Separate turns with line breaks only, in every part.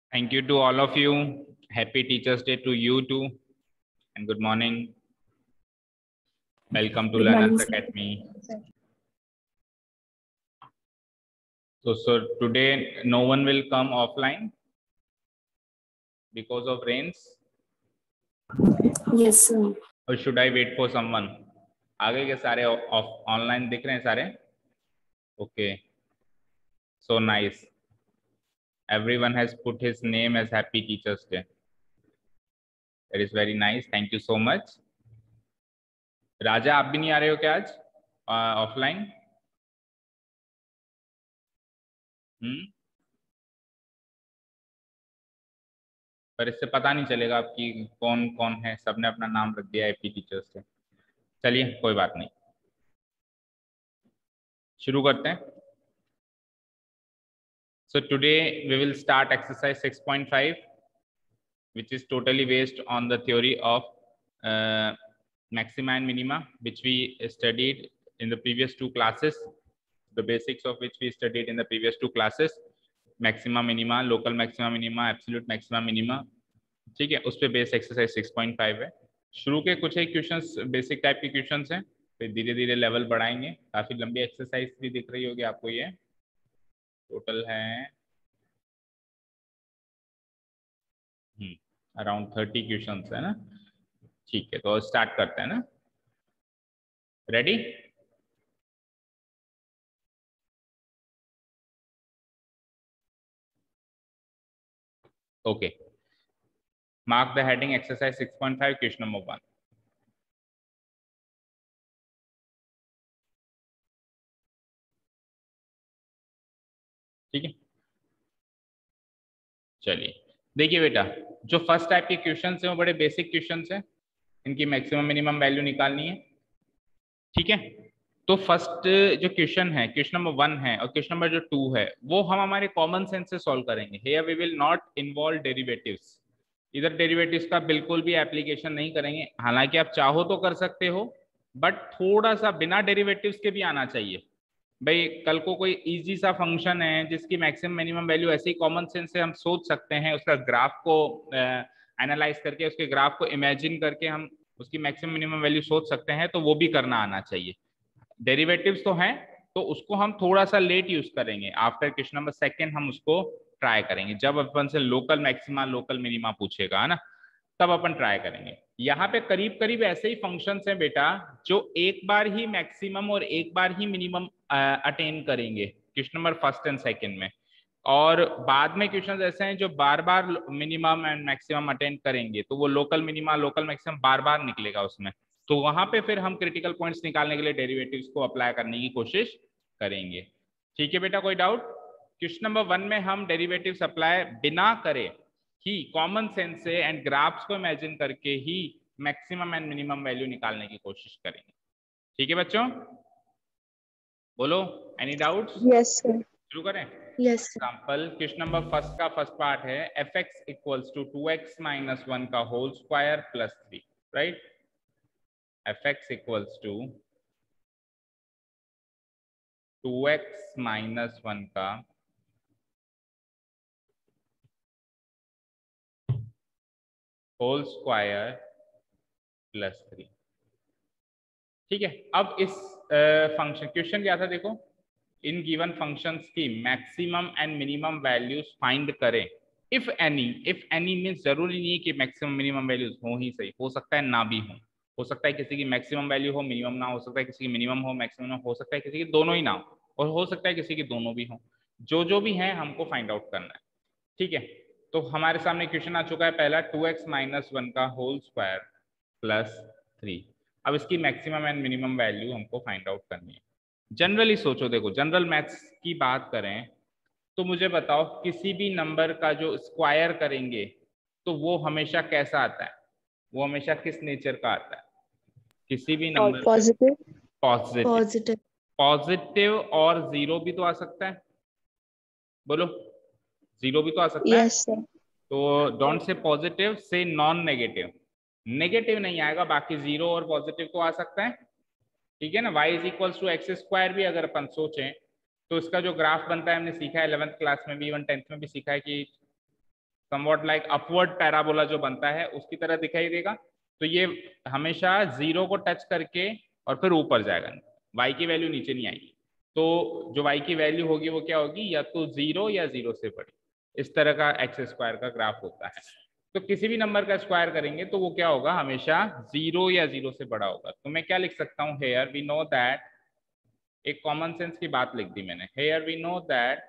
Thank you to all of you. Happy Teachers Day to you too. And good morning. Welcome to
Good
Learners
morning, sir.
Academy. So today no one will come offline because of rains.
Yes, sir.
Or should I wait for someone? आगे के सारे online दिख रहे हैं सारे? Okay. So nice. Everyone has put his name as Happy Teachers Day. That is very nice. Thank you so much. राजा आप भी नहीं आ रहे हो क्या आज ऑफलाइन? पर इससे पता नहीं चलेगा आपकी कौन कौन है. सबने अपना नाम रख दिया हैप्पी टीचर्स डे. चलिए कोई बात नहीं, शुरू करते हैं. So today we will start exercise 6.5, which is totally based on the theory of maxima and minima, which we studied in the previous two classes. The basics of which we studied in the previous two classes: maxima, minima, local maxima, minima, absolute maxima, minima. ठीक है, उस पे base exercise 6.5 है. शुरू के कुछ एक questions basic type के क्वेश्चंस हैं, फिर धीरे धीरे लेवल बढ़ाएंगे. काफी लंबी एक्सरसाइज भी दिख रही होगी आपको. ये टोटल है अराउंड 30 क्वेश्चंस है ना. ठीक है, तो स्टार्ट करते हैं ना. Ready? Okay. Mark the heading exercise 6.5 question number 1. ठीक है, चलिए देखिए बेटा, जो फर्स्ट टाइप के क्वेश्चंस हैं वो बड़े बेसिक क्वेश्चंस हैं. इनकी मैक्सिमम मिनिमम वैल्यू निकालनी है. ठीक है, तो फर्स्ट जो क्वेश्चन है, क्वेश्चन नंबर 1 है, और क्वेश्चन नंबर जो 2 है वो हम हमारे कॉमन सेंस से सॉल्व करेंगे. Here we will not involve derivatives. इधर डेरिवेटिव्स का बिल्कुल भी एप्लीकेशन नहीं करेंगे. हालांकि आप चाहो तो कर सकते हो, बट थोड़ा सा बिना डेरिवेटिव्स के भी आना चाहिए. भाई कल को कोई इजी सा फंक्शन है जिसकी मैक्सिमम मिनिमम वैल्यू ऐसे ही कॉमन सेंस से हम सोच सकते हैं, उसका ग्राफ को एनालाइज करके, उसके ग्राफ को इमेजिन करके हम उसकी मैक्सिमम मिनिमम वैल्यू सोच सकते हैं, तो वो भी करना आना चाहिए. डेरिवेटिव्स तो हैं, तो उसको हम थोड़ा सा लेट यूज करेंगे. आफ्टर क्वेश्चन नंबर 2 हम उसको ट्राई करेंगे, जब अपन से लोकल मैक्सिमा लोकल मिनिमा पूछेगा, है ना, तब अपन ट्राई करेंगे. यहाँ पे करीब करीब ऐसे ही फंक्शंस हैं बेटा जो एक बार ही मैक्सिमम और एक बार ही मिनिमम अटेन करेंगे क्वेश्चन नंबर 1 एंड 2 में, और बाद में क्वेश्चन ऐसे हैं जो बार बार मिनिमम एंड मैक्सिमम अटेन करेंगे, तो वो लोकल मिनिमा लोकल मैक्सिमम बार बार निकलेगा उसमें. तो वहां पे फिर हम क्रिटिकल पॉइंट्स निकालने के लिए डेरिवेटिव्स को अप्लाई करने की कोशिश करेंगे. ठीक है बेटा, कोई डाउट? क्वेश्चन नंबर 1 में हम डेरिवेटिव्स अप्लाई बिना करे ही कॉमन सेंस से एंड ग्राफ्स को इमेजिन करके ही मैक्सिमम एंड मिनिमम वैल्यू निकालने की कोशिश करेंगे. ठीक है बच्चों, बोलो एनी डाउट्स?
Yes sir.
शुरू करें.
Yes sir.
Example question number 1 का फर्स्ट पार्ट है fx equals to 2x minus 1 का whole square plus 3. Right? fx equals to 2x minus 1 का होल स्क्वायर प्लस 3. ठीक है, अब इस फंक्शन क्वेश्चन क्या था देखो, इन गिवन फंक्शंस की maximum and minimum values find करें if any. If any means जरूरी नहीं है कि मैक्सिमम मिनिमम वैल्यूज हो ही सही, हो सकता है ना भी हो सकता है किसी की मैक्सिमम वैल्यू हो मिनिमम ना, हो सकता है किसी की मिनिमम हो मैक्सिमम, हो सकता है किसी की दोनों ही ना हो, और हो सकता है किसी की दोनों भी हो. जो भी है हमको फाइंड आउट करना है. ठीक है, तो हमारे सामने क्वेश्चन आ चुका है पहला 2x माइनस 1 का होल स्क्वायर प्लस 3. अब इसकी मैक्सिमम एंड मिनिमम वैल्यू हमको फाइंड आउट करनी है. जनरली सोचो, देखो जनरल मैथ्स की बात करें तो मुझे बताओ किसी भी नंबर का जो स्क्वायर करेंगे तो वो हमेशा कैसा आता है, वो हमेशा किस नेचर का आता है? किसी भी number
positive.
Positive.
Positive.
Positive और जीरो भी तो आ सकता है. बोलो, जीरो भी तो आ सकता है.
Yes sir.
तो don't say positive, say non negative. Negative नहीं आएगा, बाकी जीरो और पॉजिटिव तो आ सकता है. ठीक है ना. y is equals to x square भी अगर अपन सोचें तो इसका जो ग्राफ बनता है, हमने सीखा है 11th क्लास में भी, इवन 10th में भी सीखा है कि समवॉट लाइक अपवर्ड पैराबोला जो बनता है उसकी तरह दिखाई देगा। तो ये हमेशा 0 को टच करके और फिर ऊपर जाएगा, y की वैल्यू नीचे नहीं आएगी। तो जो y की वैल्यू होगी वो क्या होगी, या तो 0 या 0 से बड़ी। इस तरह का एक्स स्क्वायर का ग्राफ होता है। तो किसी भी नंबर का स्क्वायर करेंगे तो वो क्या होगा, हमेशा 0 या 0 से बड़ा होगा। तो मैं क्या लिख सकता हूँ, हेयर वी नो दैट, एक कॉमन सेंस की बात लिख दी मैंने, हेयर वी नो दैट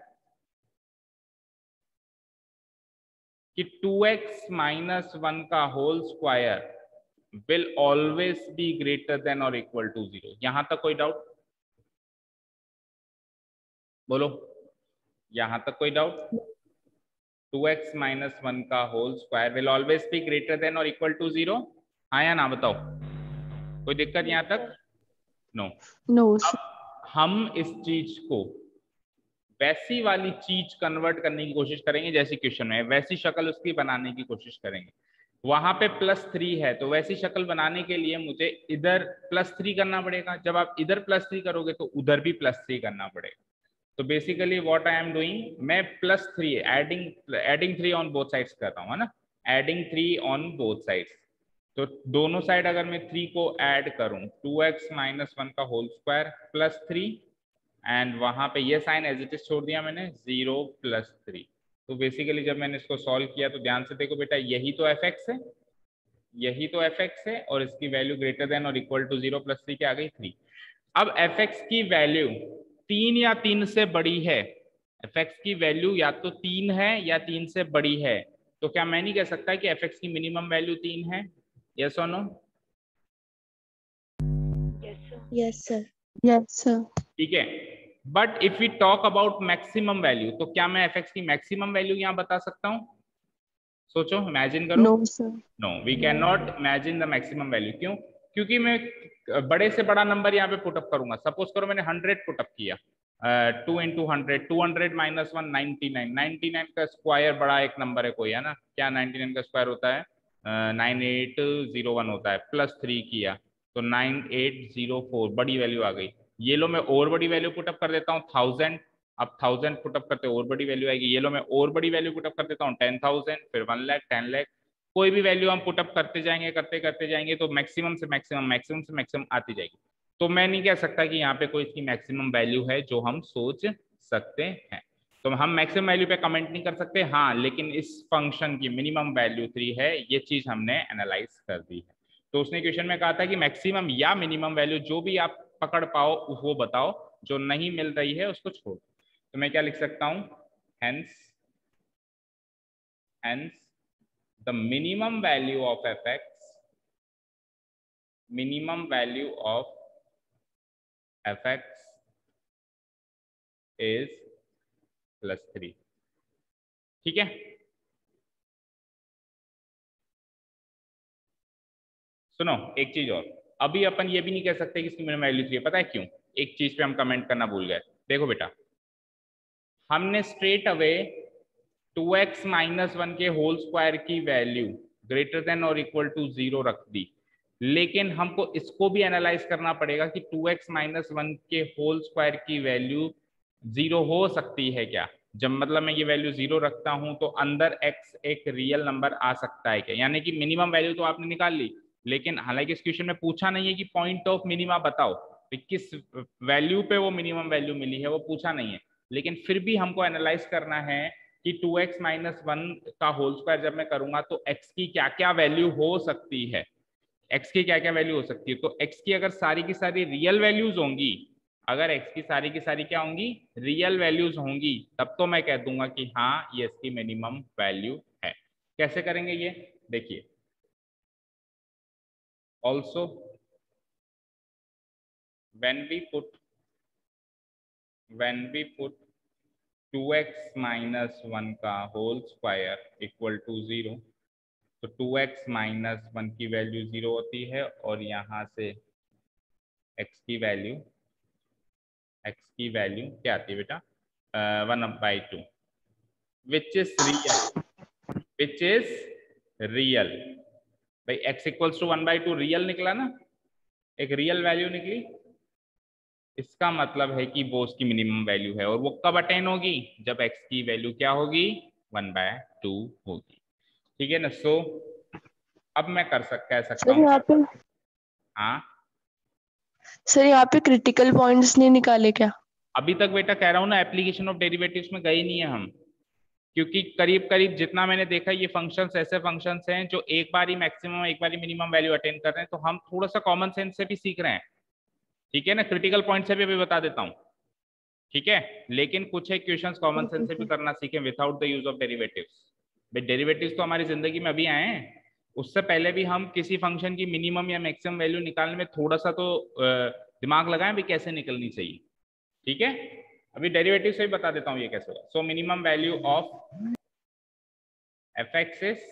कि 2x माइनस 1 का whole square will always be greater than or equal to 0। यहां तक कोई डाउट, बोलो, यहां तक कोई डाउट? 2x माइनस 1 का whole square will always be greater than or equal to 0, हाँ या ना बताओ, कोई दिक्कत यहां तक? नो। अब हम इस चीज को वैसी वाली चीज कन्वर्ट करने की कोशिश करेंगे जैसी क्वेश्चन में, वैसी शक्ल उसकी बनाने की कोशिश करेंगे। वहां पे +3 है, तो वैसी शक्ल बनाने के लिए मुझे इधर +3 करना पड़ेगा। जब आप इधर +3 करोगे तो उधर भी +3 करना पड़ेगा। तो basically what I am doing, मैं +3 एडिंग 3 ऑन बोथ साइड्स कर रहा हूँ, है ना, एडिंग 3 ऑन बोथ साइड्स। तो दोनों साइड अगर मैं 3 को ऐड करूं, 2x माइनस 1 का होल स्क्वायर +3, एंड वहां पे ये साइन एज इट इज छोड़ दिया मैंने, 0 + 3। तो बेसिकली जब मैंने इसको सॉल्व किया तो ध्यान से देखो बेटा, यही तो fx है, यही तो fx है, और इसकी वैल्यू ग्रेटर देन और इक्वल टू 0 + 3 क्या आ गई, 3। अब fx की वैल्यू 3 या 3 से बड़ी है, fx की वैल्यू या तो 3 है या 3 से बड़ी है, तो क्या मैं नहीं कह सकता कि fx की मिनिमम वैल्यू 3 है? यस और no?
Yes sir. Yes sir.
ठीक है, but if we talk about maximum value, तो क्या मैं fx की मैक्सिमम वैल्यू यहां बता सकता हूं? सोचो, इमेजिन करो।
No sir.
No, we can not imagine the maximum value. क्यों? क्योंकि मैं बड़े से बड़ा नंबर यहाँ पे पुटअप करूंगा। सपोज करो मैंने 100 पुटअप किया, 2 × 100, 200 माइनस 1 99, 99 का स्क्वायर बड़ा एक नंबर है कोई, है ना, क्या 99 का स्क्वायर होता है, 9801 होता है, +3 किया तो 9804, बड़ी वैल्यू आ गई। ये लो मैं और बड़ी वैल्यू पुटअप कर देता हूँ 1000, अब 1000 पुटअप करते और बड़ी वैल्यू आएगी। ये लो मैं और बड़ी वैल्यू पुटअप कर देता हूँ 10,000, फिर 1 लाख, 10 लाख। कोई भी वैल्यू हम पुटअप करते जाएंगे, करते जाएंगे तो मैक्सिमम से मैक्सिमम आती जाएगी। तो मैं नहीं कह सकता कि यहाँ पे कोई इसकी मैक्सिमम वैल्यू है जो हम सोच सकते हैं। तो हम मैक्सिमम वैल्यू पे कमेंट नहीं कर सकते, हाँ, लेकिन इस फंक्शन की मिनिमम वैल्यू 3 है, ये चीज हमने एनालाइज कर दी है। तो उसने क्वेश्चन में कहा था कि मैक्सिमम या मिनिमम वैल्यू जो भी आप पकड़ पाओ वो बताओ, जो नहीं मिल रही है उसको छोड़। तो मैं क्या लिख सकता हूं, hence the minimum value of fx, minimum value of fx is +3। ठीक है, सुनो एक चीज और, अभी अपन ये भी नहीं कह सकते कि इसकी मिनिमम वैल्यू 3 है। पता है क्यों? एक चीज पे हम कमेंट करना भूल गए। देखो बेटा, हमने स्ट्रेट अवे 2x माइनस 1 के होल स्क्वायर की वैल्यू ग्रेटर देन और इक्वल टू 0 रख दी, लेकिन हमको इसको भी एनालाइज करना पड़ेगा कि 2x माइनस 1 के होल स्क्वायर की वैल्यू 0 हो सकती है क्या। जब मतलब मैं ये वैल्यू 0 रखता हूं तो अंदर x एक रियल नंबर आ सकता है क्या, यानी कि मिनिमम वैल्यू तो आपने निकाल ली, लेकिन हालांकि इस क्वेश्चन में पूछा नहीं है कि पॉइंट ऑफ मिनिमा बताओ, तो किस वैल्यू पे वो मिनिमम वैल्यू मिली है वो पूछा नहीं है, लेकिन फिर भी हमको एनालाइज करना है कि 2x माइनस 1 का होल स्क्वायर जब मैं करूंगा तो x की क्या क्या वैल्यू हो सकती है, x की क्या क्या वैल्यू हो सकती है। तो x की अगर सारी की सारी रियल वैल्यूज होंगी, अगर x की सारी क्या होंगी, रियल वैल्यूज होंगी, तब तो मैं कह दूंगा कि हाँ ये इसकी मिनिमम वैल्यू है। कैसे करेंगे ये देखिए, also when we put 2x minus 1 का होल स्क्वायर इक्वल टू 0, तो 2x माइनस 1 की वैल्यू 0 होती है, और यहाँ से x की वैल्यू क्या आती है बेटा, 1/2, विच इज रियल। भाई x इक्वल्स टू 1/2 रियल निकला ना, एक रियल वैल्यू निकली, इसका मतलब है कि वो उसकी मिनिमम वैल्यू है। और वो कब अटेन होगी, जब x की वैल्यू क्या होगी, 1/2। 2 होगी। ठीक है ना। सो अब मैं कह सकता
सर
हूँ।
यहाँ पे
हाँ
सर यहाँ पे क्रिटिकल पॉइंट्स नहीं निकाले क्या?
अभी तक बेटा कह रहा हूँ ना, एप्लीकेशन ऑफ डेरिवेटिव्स में गए नहीं है हम, क्योंकि करीब करीब जितना मैंने देखा ये फंक्शंस ऐसे फंक्शंस हैं जो एक बार ही मैक्सिमम एक बार ही मिनिमम वैल्यू अटेन कर रहे हैं, तो हम थोड़ा सा कॉमन सेंस से भी सीख रहे हैं। ठीक है ना, क्रिटिकल पॉइंट से भी अभी बता देता हूँ। ठीक है, लेकिन कुछ एक क्वेश्चंस कॉमन सेंस से भी करना सीखें without the use of derivatives. भाई डेरिवेटिव्स तो हमारी जिंदगी में अभी आए हैं, उससे पहले भी हम किसी फंक्शन की मिनिमम या मैक्सिमम वैल्यू निकालने में थोड़ा सा तो दिमाग लगाएं भी कैसे निकलनी चाहिए। ठीक है, अभी डेरिवेटिव से ही बता देता हूँ ये कैसे होगा। So minimum value of F X is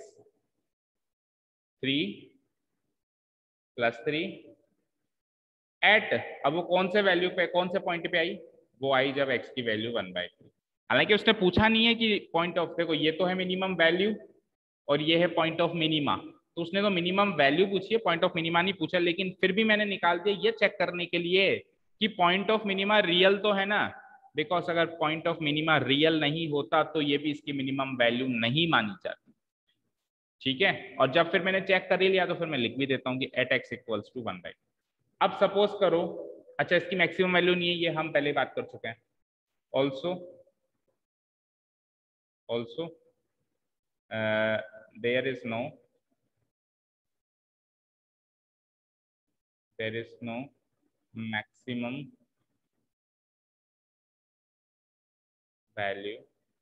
3 + 3 at, अब वो कौन से वैल्यू पे, कौन से पॉइंट पे आई, वो आई जब x की वैल्यू 1/3। हालांकि उसने पूछा नहीं है कि पॉइंट ऑफ, देखो ये तो है मिनिमम वैल्यू और ये है पॉइंट ऑफ मिनिमा, तो उसने तो मिनिमम वैल्यू पूछी है, पॉइंट ऑफ मिनिमा नहीं पूछा, लेकिन फिर भी मैंने निकाल दिया ये चेक करने के लिए कि पॉइंट ऑफ मिनिमा रियल तो है ना, बिकॉज अगर पॉइंट ऑफ मिनिमा रियल नहीं होता तो ये भी इसकी मिनिमम वैल्यू नहीं मानी जाती। ठीक है, और जब फिर मैंने चेक कर ही लिया तो फिर मैं लिख भी देता हूँ कि एट एक्स इक्वल्स टू 1/2। अब सपोज करो, अच्छा इसकी मैक्सिमम वैल्यू नहीं है, ये हम पहले बात कर चुके हैं। Also also there is no maximum value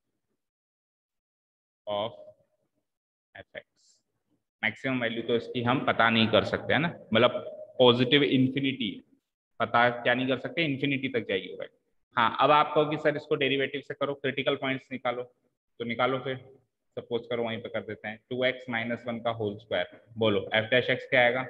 of F X. Maximum value तो इसकी हम पता नहीं कर सकते है ना, मतलब पॉजिटिव इन्फिनिटी, पता क्या नहीं कर सकते, इन्फिनिटी तक जाएगी वो। हाँ, अब आप कहो कि सर इसको डेरिवेटिव से करो, क्रिटिकल पॉइंट्स निकालो, तो निकालो फिर। सपोज करो वहीं पे कर देते हैं 2x - 1 का होल स्क्वायर, बोलो f डैश x क्या आएगा,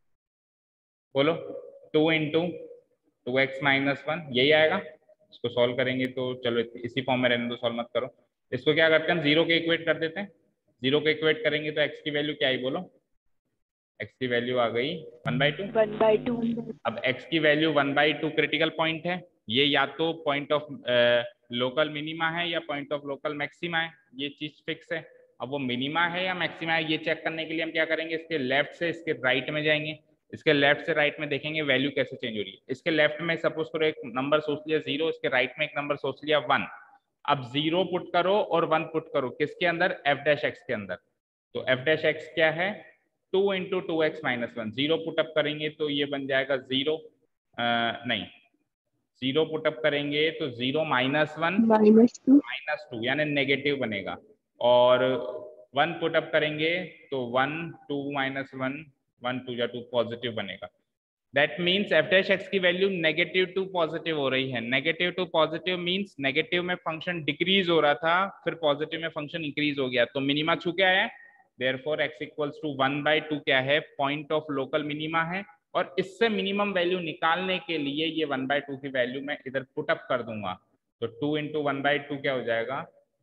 बोलो 2 × 2x - 1 यही आएगा। इसको सॉल्व करेंगे तो चलो इसी फॉर्म में रहने दो, सॉल्व मत करो। इसको क्या करते हैं हम जीरो के इक्वेट कर देते हैं, जीरो के इक्वेट करेंगे तो x की वैल्यू क्या आई, बोलो x की वैल्यू आ गई 1/2।
1/2।
अब x की वैल्यू 1/2 क्रिटिकल पॉइंट है, ये या तो पॉइंट ऑफ लोकल मिनिमा है या पॉइंट ऑफ लोकल मैक्सिमा है, ये चीज फिक्स है। अब वो मिनिमा है या मैक्सिमा है ये चेक करने के लिए हम क्या करेंगे, इसके लेफ्ट से इसके राइट में जाएंगे, इसके लेफ्ट से राइट में देखेंगे वैल्यू कैसे चेंज हो रही है। इसके लेफ्ट में सपोज करो एक नंबर सोच लिया 0, इसके राइट में एक नंबर सोच लिया 1। अब 0 पुट करो और 1 पुट करो किसके अंदर, f डैश x के अंदर। तो f डैश x क्या है, 2 × 2x - 1। 0 पुटअप करेंगे तो ये बन जाएगा 0, नहीं 0 पुटअप करेंगे तो 0 - 1
-2।
-2 यानी नेगेटिव बनेगा, और 1 पुटअप करेंगे तो 1 2 - 1 1 2 या 2 पॉजिटिव बनेगा। That means f dash x की वैल्यू नेगेटिव टू पॉजिटिव हो रही है। Negative to positive means negative में फंक्शन डिक्रीज हो रहा था, फिर पॉजिटिव में फंक्शन इंक्रीज हो गया, तो मिनिमा छू क्या है, देयरफॉर x इक्वल्स टू 1/2 क्या है, पॉइंट ऑफ लोकल मिनिमा है। और इससे मिनिमम वैल्यू निकालने के लिए ये 1/2 की वैल्यू मैं इधर पुटअप कर दूंगा, तो 2 × 1/2 क्या हो जाएगा,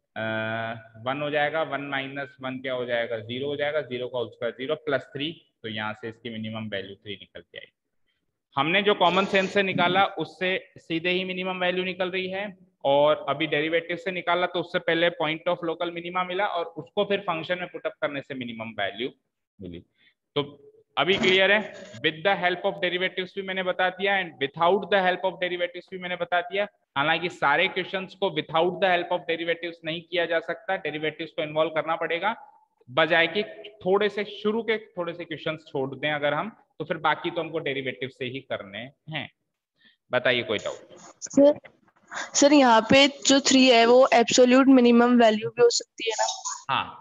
1 हो जाएगा, 1 - 1 क्या हो जाएगा, 0 हो जाएगा, 0 का उसका 0 +3, तो यहाँ से इसकी मिनिमम वैल्यू 3 निकल के आई। हमने जो कॉमन सेंस से निकाला उससे सीधे ही मिनिमम वैल्यू निकल रही है, और अभी डेरिवेटिव से निकाला तो उससे पहले पॉइंट ऑफ लोकल मिनिमा मिला और उसको फिर फंक्शन में पुटअप करने से मिनिमम वैल्यू मिली। तो अभी क्लियर है, with the help of derivatives भी मैंने बता दिया and without the help of derivatives भी मैंने बता दिया। हालांकि सारे क्वेश्चंस को without the help of derivatives नहीं किया जा सकता, डेरिवेटिव्स को इन्वॉल्व करना पड़ेगा, बजाय कि थोड़े से शुरू के थोड़े से क्वेश्चंस छोड़ दें अगर हम, तो फिर बाकी तो हमको डेरिवेटिव से ही करने हैं। बताइए कोई डाउट।
सर सर यहाँ पे जो 3 है वो एब्सोल्यूट मिनिमम वैल्यू भी हो सकती है ना?
हाँ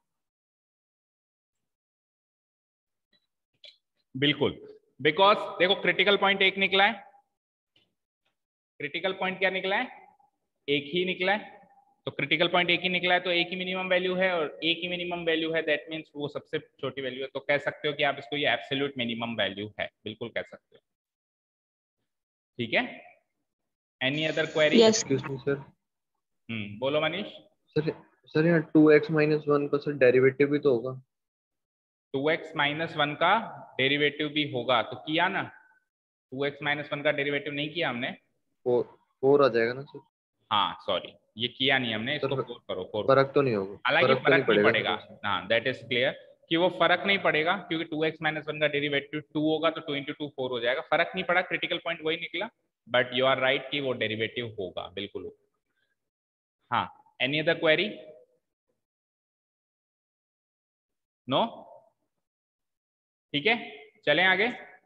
बिल्कुल, बिकॉज देखो क्रिटिकल पॉइंट एक निकला है, क्रिटिकल पॉइंट क्या निकला है, एक ही निकला है, तो क्रिटिकल पॉइंट एक ही निकला है तो एक ही मिनिमम वैल्यू है, और एक ही मिनिमम वैल्यू है दैट मीन्स वो सबसे छोटी वैल्यू है, तो कह सकते हो कि आप इसको ये एब्सोल्यूट मिनिमम वैल्यू है, बिल्कुल कह सकते हो। ठीक है, any other query.
Yes.
Excuse me sir.
बोलो मनीष।
सर सर यहाँ 2x - 1 का सर डेरिवेटिव भी तो होगा।
2x - 1 का डेरिवेटिव भी होगा, तो किया ना, 2x - 1 का डेरिवेटिव नहीं किया हमने,
4 आ जाएगा ना सर।
हाँ सॉरी, ये किया नहीं हमने, इसको
सर
4 करो, 4
फर्क तो नहीं होगा,
हालांकि
फर्क तो नहीं
फर्क नहीं
पड़ेगा
पड़ेगा।
सर इसमें।
हाँ दैट इज क्लियर कि वो फर्क नहीं पड़ेगा, क्योंकि 2x माइनस 1 का डेरिवेटिव 2 होगा तो 2 इंटू 2 4 हो जाएगा, फर्क नहीं पड़ा, क्रिटिकल पॉइंट वही निकला, बट यू आर राइट कि वो डेरिवेटिव होगा, बिल्कुल होगा। हाँ, एनी अदर क्वेरी? नो? ठीक है, चलें आगे,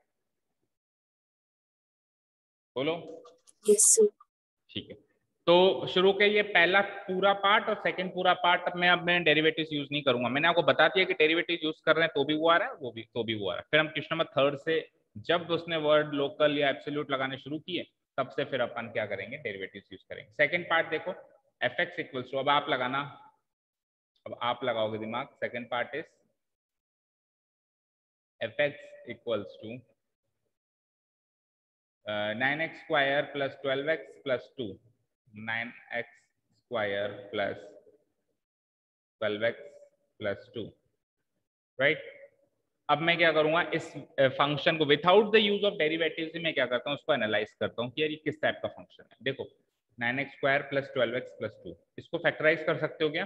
बोलो।
Yes sir.
ठीक है, तो शुरू के ये पहला पूरा पार्ट और सेकंड पूरा पार्ट अब मैं डेरिवेटिव्स यूज नहीं करूंगा, मैंने आपको बता दिया कि डेरिवेटिव यूज कर रहे हैं तो भी वो आ रहा है, वो भी तो भी वो आ रहा है। फिर हम क्वेश्चन नंबर 3 से जब उसने वर्ड लोकल या एब्सोल्यूट लगाने शुरू किए तब से फिर अपन क्या करेंगे, डेरिवेटिव्स यूज करेंगे। सेकंड पार्ट देखो, एफ एक्स इक्वल्स टू, अब आप लगाना, अब आप लगाओगे दिमाग। Second part is F X equals to 9x square plus 12x plus 2, 9x square plus 12x plus 2, right. अब मैं क्या करूंगा, इस फंक्शन को without the use of derivative से मैं क्या करता हूँ, उसको एनालाइज करता हूँ कि यार ये किस टाइप का फंक्शन है। देखो 9x square plus 12x plus 2, इसको फैक्टराइज कर सकते हो क्या?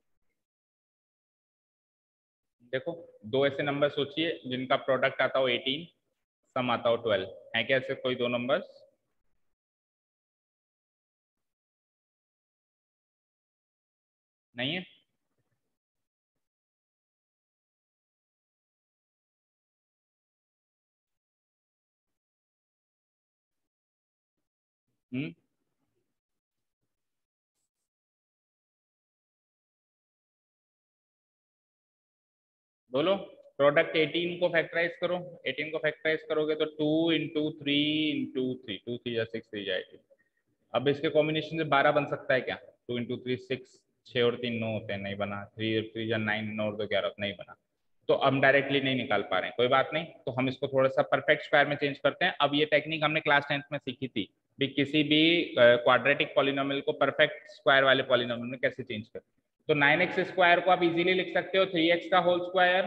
देखो दो ऐसे नंबर सोचिए जिनका प्रोडक्ट आता हो 18, सम आता हो 12, है क्या ऐसे कोई दो नंबर्स? नहीं है? बोलो, प्रोडक्ट 18 को फैक्टराइज करो, 18 को फैक्टराइज करोगे तो 2 इंटू 3 इंटू 3, 2 3 या 6 3 जाएगी। अब इसके कॉम्बिनेशन से 12 बन सकता है क्या? 2 इंटू 3 6, 6 और 3 9 होते हैं, नहीं बना। 3 3 या 9, 9 और 2 11, नहीं बना। तो हम डायरेक्टली नहीं निकाल पा रहे हैं, कोई बात नहीं, तो हम इसको थोड़ा सा परफेक्ट स्क्वायर में चेंज करते हैं। अब ये टेक्निक हमने क्लास 10th में सीखी थी भी, किसी भी क्वाड्रेटिक पॉलिनोमियल को परफेक्ट स्क्वायर वाले पॉलिनोमियल में कैसे चेंज करते हैं। तो 9x स्क्वायर को आप इजीली लिख सकते हो 3x का होल स्क्वायर,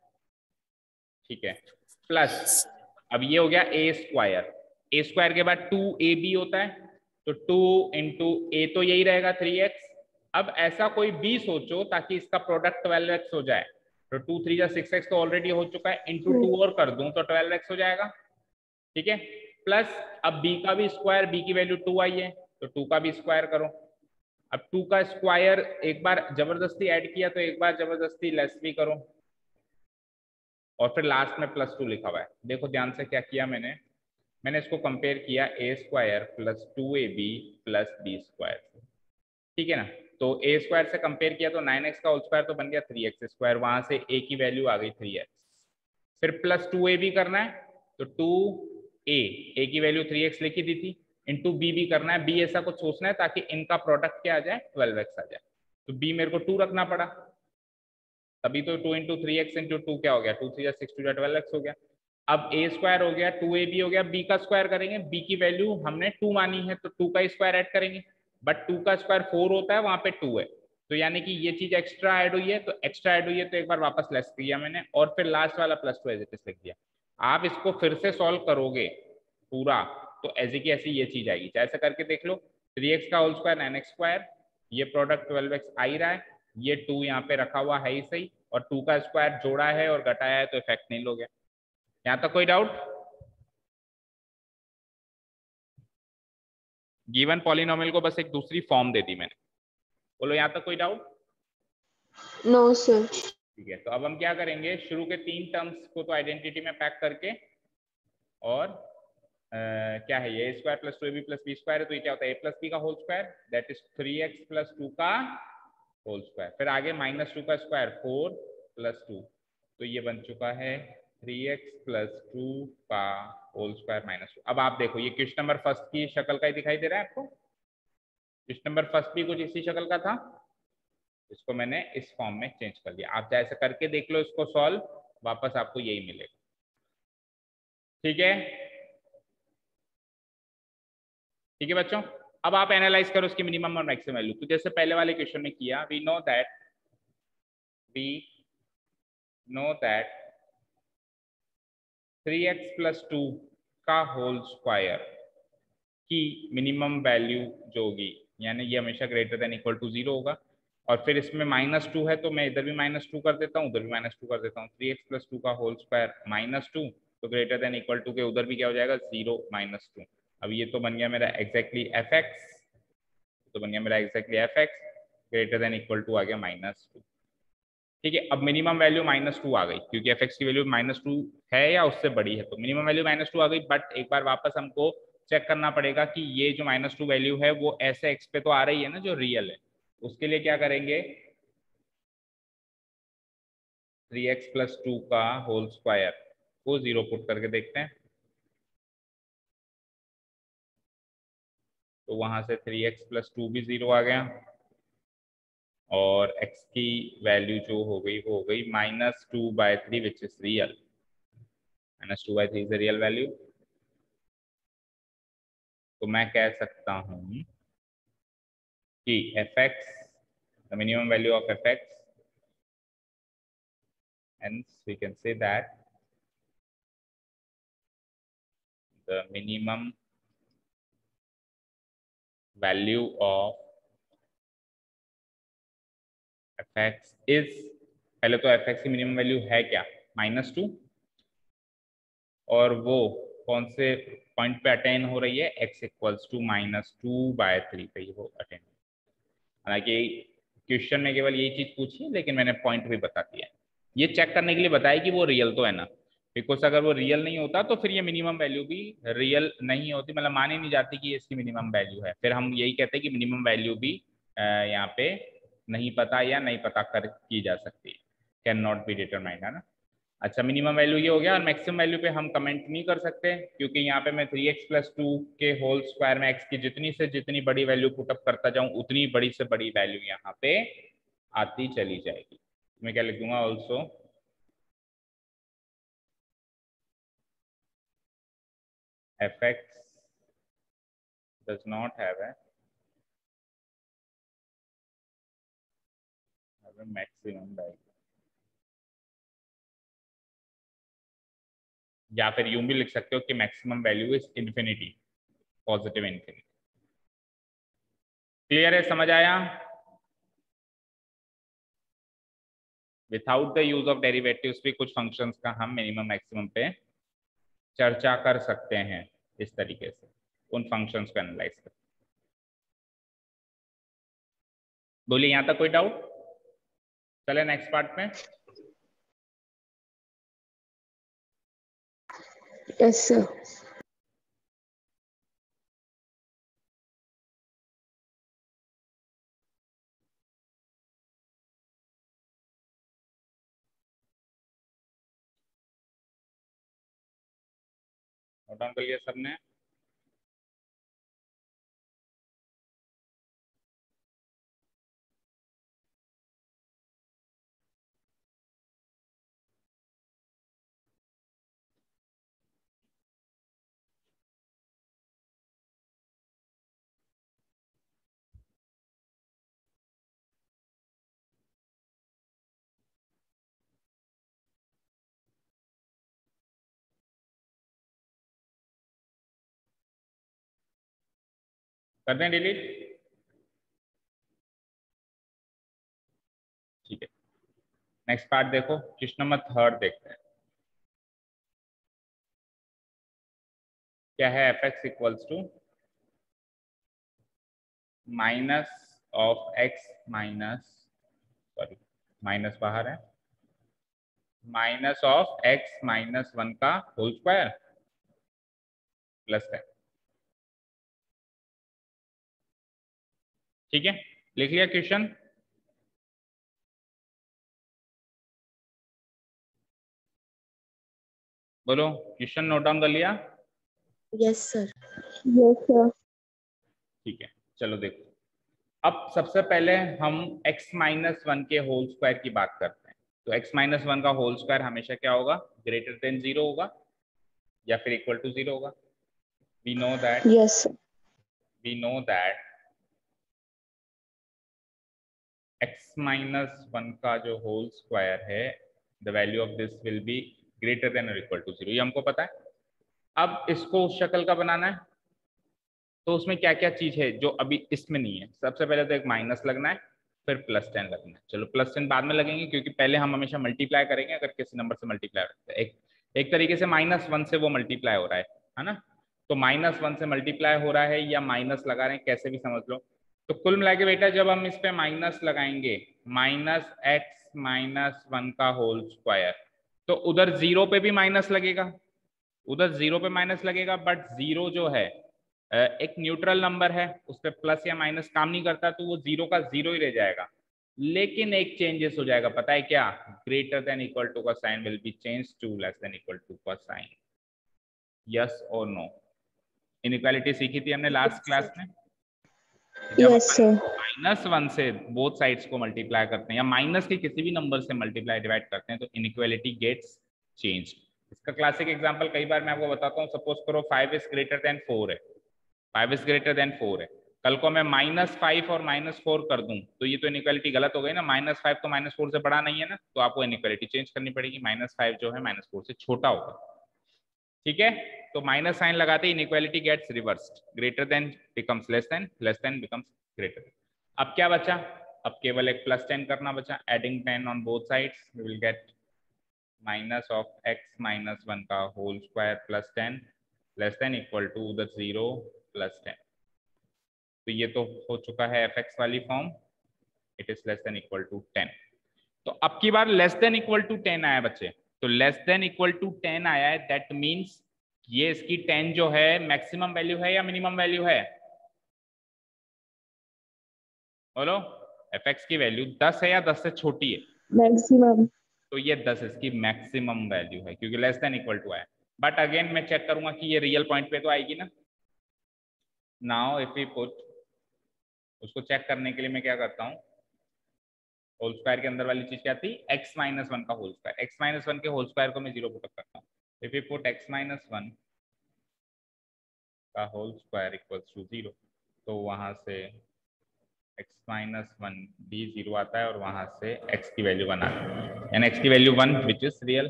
ठीक है, प्लस अब ये हो गया ए स्क्वायर, ए स्क्वायर के बाद 2ab होता है, तो 2 इंटू ए तो यही रहेगा 3x। अब ऐसा कोई b सोचो ताकि इसका प्रोडक्ट 12x हो जाए, तो 2 3 या 6x तो ऑलरेडी हो चुका है, इंटू 2 और कर दूं तो 12x हो जाएगा, ठीक है। प्लस अब b का भी स्क्वायर, b की वैल्यू 2 आई है तो 2 का भी स्क्वायर करो। अब 2 का स्क्वायर एक बार जबरदस्ती ऐड किया तो एक बार जबरदस्ती लेस भी करो, और फिर लास्ट में प्लस 2 लिखा हुआ है। देखो ध्यान से क्या किया मैंने, मैंने इसको कंपेयर किया a square plus 2ab plus b square, ठीक है ना। तो ए स्क्वायर से कंपेयर किया तो 9x का होल स्क्वायर तो बन गया 3x स्क्वायर, वहां से a की वैल्यू आ गई 3x। फिर प्लस 2ab करना है तो 2a की वैल्यू 3x लिखी दी थी, इंटू बी भी करना है, बी ऐसा कुछ सोचना है ताकि इनका प्रोडक्ट क्या आ जाए, 12x आ जाए, तो b मेरे को 2 रखना पड़ा, तभी तो 2 इंटू 3x इंटू 2 क्या हो गया, 2 3 या 6 2 या 12x हो गया। अब a स्क्वायर हो गया, 2ab हो गया, b का स्क्वायर करेंगे, b की वैल्यू हमने 2 मानी है तो 2 का स्क्वायर ऐड करेंगे, बट 2 का स्क्वायर 4 होता है, वहां पे 2 है, तो यानी कि ये चीज एक्स्ट्रा ऐड हुई है, तो एक्स्ट्रा ऐड हुई है तो एक बार वापस लेस किया मैंने, और फिर लास्ट वाला प्लस 2 एज इट इज लिख दिया। आप इसको फिर से सॉल्व करोगे पूरा तो ऐसी की ऐसी ये चीज आएगी, चाहे ऐसा करके देख लो, 3x का होल स्क्वायर 9x स्क्वायर, ये प्रोडक्ट 12x आ ही रहा है, ये 2 यहाँ पे रखा हुआ है ही सही, और 2 का स्क्वायर जोड़ा है और घटाया है तो इफेक्ट नहीं लोगे। यहाँ तक कोई डाउट? गिवन पॉलिनोमियल को बस एक दूसरी फॉर्म दे दी मैंने, बोलो यहाँ तक कोई डाउट?
No sir.
ठीक है, तो अब हम क्या करेंगे, शुरू के 3 टर्म्स को तो आइडेंटिटी में पैक करके, और क्या है ये, a square plus 2ab plus b square है, तो ये क्या होता है, a प्लस बी का whole square, that is 3x plus 2 का होल स्क्वायर, फिर आगे माइनस 2 का स्क्वायर 4 प्लस 2, तो ये बन चुका है 3x प्लस 2 का होल स्क्वायर माइनस 2। अब आप देखो ये क्वेश्चन नंबर फर्स्ट की शक्ल का ही दिखाई दे रहा है आपको, क्वेश्चन नंबर फर्स्ट भी कुछ इसी शक्ल का था, इसको मैंने इस फॉर्म में चेंज कर दिया। आप जैसे करके देख लो इसको सॉल्व, वापस आपको यही मिलेगा, ठीक है। ठीक है बच्चों, अब आप एनालाइज करो उसकी मिनिमम और मैक्सिमम वैल्यू। तो जैसे पहले वाले क्वेश्चन में किया, we know that 3x plus 2 का होल स्क्वायर की मिनिमम वैल्यू जो होगी यानी ये हमेशा ग्रेटर देन इक्वल टू 0 होगा। और फिर इसमें -2 है तो मैं इधर भी -2 कर देता हूँ, उधर भी -2 कर देता हूँ। 3x + 2 का होल स्क्वायर -2, तो ग्रेटर देन इक्वल टू के उधर भी क्या हो जाएगा 0 -2। अब ये तो बन गया मेरा एग्जैक्टली fx, तो बन गया मेरा exactly fx, greater than equal to आ गया -2। ठीक है, अब मिनिमम वैल्यू -2 आ गई क्योंकि fx की वैल्यू -2 है या उससे बड़ी है, तो मिनिमम वैल्यू -2 आ गई। बट एक बार वापस हमको चेक करना पड़ेगा कि ये जो -2 वैल्यू है वो ऐसे x पे तो आ रही है ना जो रियल है। उसके लिए क्या करेंगे, 3x + 2 का होल स्क्वायर को 0 पुट करके देखते हैं। तो वहां से 3x + 2 भी 0 आ गया और x की वैल्यू जो हो गई वो हो गई -2/3 which is real. -2/3 is real value. तो मैं कह सकता हूं कि fx, the minimum value of fx, hence we can say that the minimum value of fx is, पहले तो fx की मिनिमम वैल्यू है क्या, -2, और वो कौन से पॉइंट पे अटेन हो रही है, x = -2/3 पे वो अटेन। हालांकि क्वेश्चन में केवल यही चीज पूछी है लेकिन मैंने पॉइंट भी बता दिया है। ये चेक करने के लिए बताया कि वो रियल तो है ना, बिकॉज अगर वो रियल नहीं होता तो फिर ये मिनिमम वैल्यू भी रियल नहीं होती, मतलब मानी नहीं जाती कि इसकी मिनिमम वैल्यू है। फिर हम यही कहते हैं कि मिनिमम वैल्यू भी यहाँ पे नहीं पता या नहीं पता कर की जा सकती, कैन नॉट बी डिटरमाइंड, है ना। अच्छा, मिनिमम वैल्यू ये हो गया, और मैक्सिमम वैल्यू पे हम कमेंट नहीं कर सकते क्योंकि यहाँ पे मैं 3x + 2 के होल स्क्वायर में x की जितनी से जितनी बड़ी वैल्यू पुटअप करता जाऊं उतनी बड़ी से बड़ी वैल्यू यहाँ पे आती चली जाएगी। मैं क्या लिख दूंगा, also fx does not have a maximum value, या फिर यूं भी लिख सकते हो कि maximum value is infinity, positive infinity. Clear है, समझ आया। Without the use of derivatives भी कुछ फंक्शंस का हम मिनिमम मैक्सिमम पे चर्चा कर सकते हैं इस तरीके से, उन फंक्शंस को एनालाइज कर। बोलिए, यहां तक कोई डाउट? चले नेक्स्ट पार्ट में।
Yes sir.
नोट डाउन कर लिया सबने? कर दें डिलीट? ठीक है, नेक्स्ट पार्ट देखो, क्वेश्चन नंबर 3 देखते हैं। क्या है, fx = minus of x minus, sorry minus बाहर है, माइनस ऑफ x - 1 का होल स्क्वायर प्लस है। ठीक है, लिख लिया क्वेश्चन? बोलो, क्वेश्चन नोट डाउन कर लिया?
Yes sir. Yes sir.
ठीक है, चलो देखो, अब सबसे पहले हम x - 1 के होल स्क्वायर की बात करते हैं। तो x - 1 का होल स्क्वायर हमेशा क्या होगा, ग्रेटर देन 0 होगा या फिर इक्वल टू 0 होगा। We know that,
yes sir.
We know that x - 1 का जो होल स्क्वायर है, the value of this will be greater than और इक्वल टू 0, ये हमको पता है। अब इसको उस शक्ल का बनाना है, तो उसमें क्या क्या चीज है जो अभी इसमें नहीं है? सबसे पहले तो एक माइनस लगना है, फिर +10 लगना है। चलो +10 बाद में लगेंगे, क्योंकि पहले हम हमेशा मल्टीप्लाई करेंगे अगर किसी नंबर से मल्टीप्लाई करते हैं। एक तरीके से -1 से वो मल्टीप्लाई हो रहा है ना? तो -1 से मल्टीप्लाई हो रहा है या माइनस लगा रहे हैं, कैसे भी समझ लो। तो कुल मिला के बेटा जब हम इस पे माइनस लगाएंगे, -x - 1 का होल स्क्वायर, तो उधर 0 पे भी माइनस लगेगा, उधर 0 पे माइनस लगेगा, बट 0 जो है एक न्यूट्रल नंबर है, उस पर प्लस या माइनस काम नहीं करता, तो वो 0 का 0 ही रह जाएगा। लेकिन एक चेंजेस हो जाएगा, पता है क्या? ग्रेटर देन इक्वल टू का sign will be change to less than equal to का साइन। यस और नो? इनइक्वालिटी सीखी थी हमने लास्ट क्लास में। जब -1 से बोथ साइड्स को मल्टीप्लाई करते हैं या माइनस के किसी भी नंबर से मल्टीप्लाई डिवाइड करते हैं तो इनइक्वालिटी गेट्स चेंज। इसका क्लासिक एग्जांपल कई बार मैं आपको बताता हूँ। सपोज करो 5 इज ग्रेटर देन 4 है, 5 इज ग्रेटर देन 4 है। कल को मैं -5 और -4 कर दूं तो ये तो इनइक्वालिटी गलत हो गई ना। -5 तो -4 से बड़ा नहीं है ना, तो आपको इनइक्वालिटी चेंज करनी पड़ेगी। -5 जो है -4 से छोटा होगा, ठीक है? तो माइनस साइन लगाते ही inequality gets reversed, greater than becomes less than becomes greater than. अब क्या बचा? अब केवल एक +10 करना बचा। Adding 10 on both sides we will get minus of x - 1 का whole square +10 less than equal to उधर 0 +10। तो ये तो हो चुका है fx वाली form, it is less than equal to 10। तो अब की बार लेस देन इक्वल टू 10 आया बच्चे, तो लेस देन इक्वल टू 10 आया है, दैट मीन्स ये इसकी 10 जो है मैक्सिमम वैल्यू है या मिनिमम वैल्यू है? बोलो, fx की वैल्यू 10 है या 10 से छोटी है?
मैक्सिमम।
तो ये 10 इसकी मैक्सिमम वैल्यू है, क्योंकि लेस देन इक्वल टू आया। बट अगेन मैं चेक करूंगा कि ये रियल पॉइंट पे तो आएगी ना। नाउ इफ वी पुट, उसको चेक करने के लिए मैं क्या करता हूँ, होल स्क्वायर के अंदर वाली चीज क्या थी? x - 1 का होल स्क्वायर। x - 1 के होल स्क्वायर को मैं 0 पुटअप करता हूँ। इफ वी पुट x - 1 का होल स्क्वायर इक्वल्स टू 0, तो वहां से x - 1 भी 0 आता है और वहां से x की वैल्यू 1 आती है, एंड x की वैल्यू 1 विच इज रियल।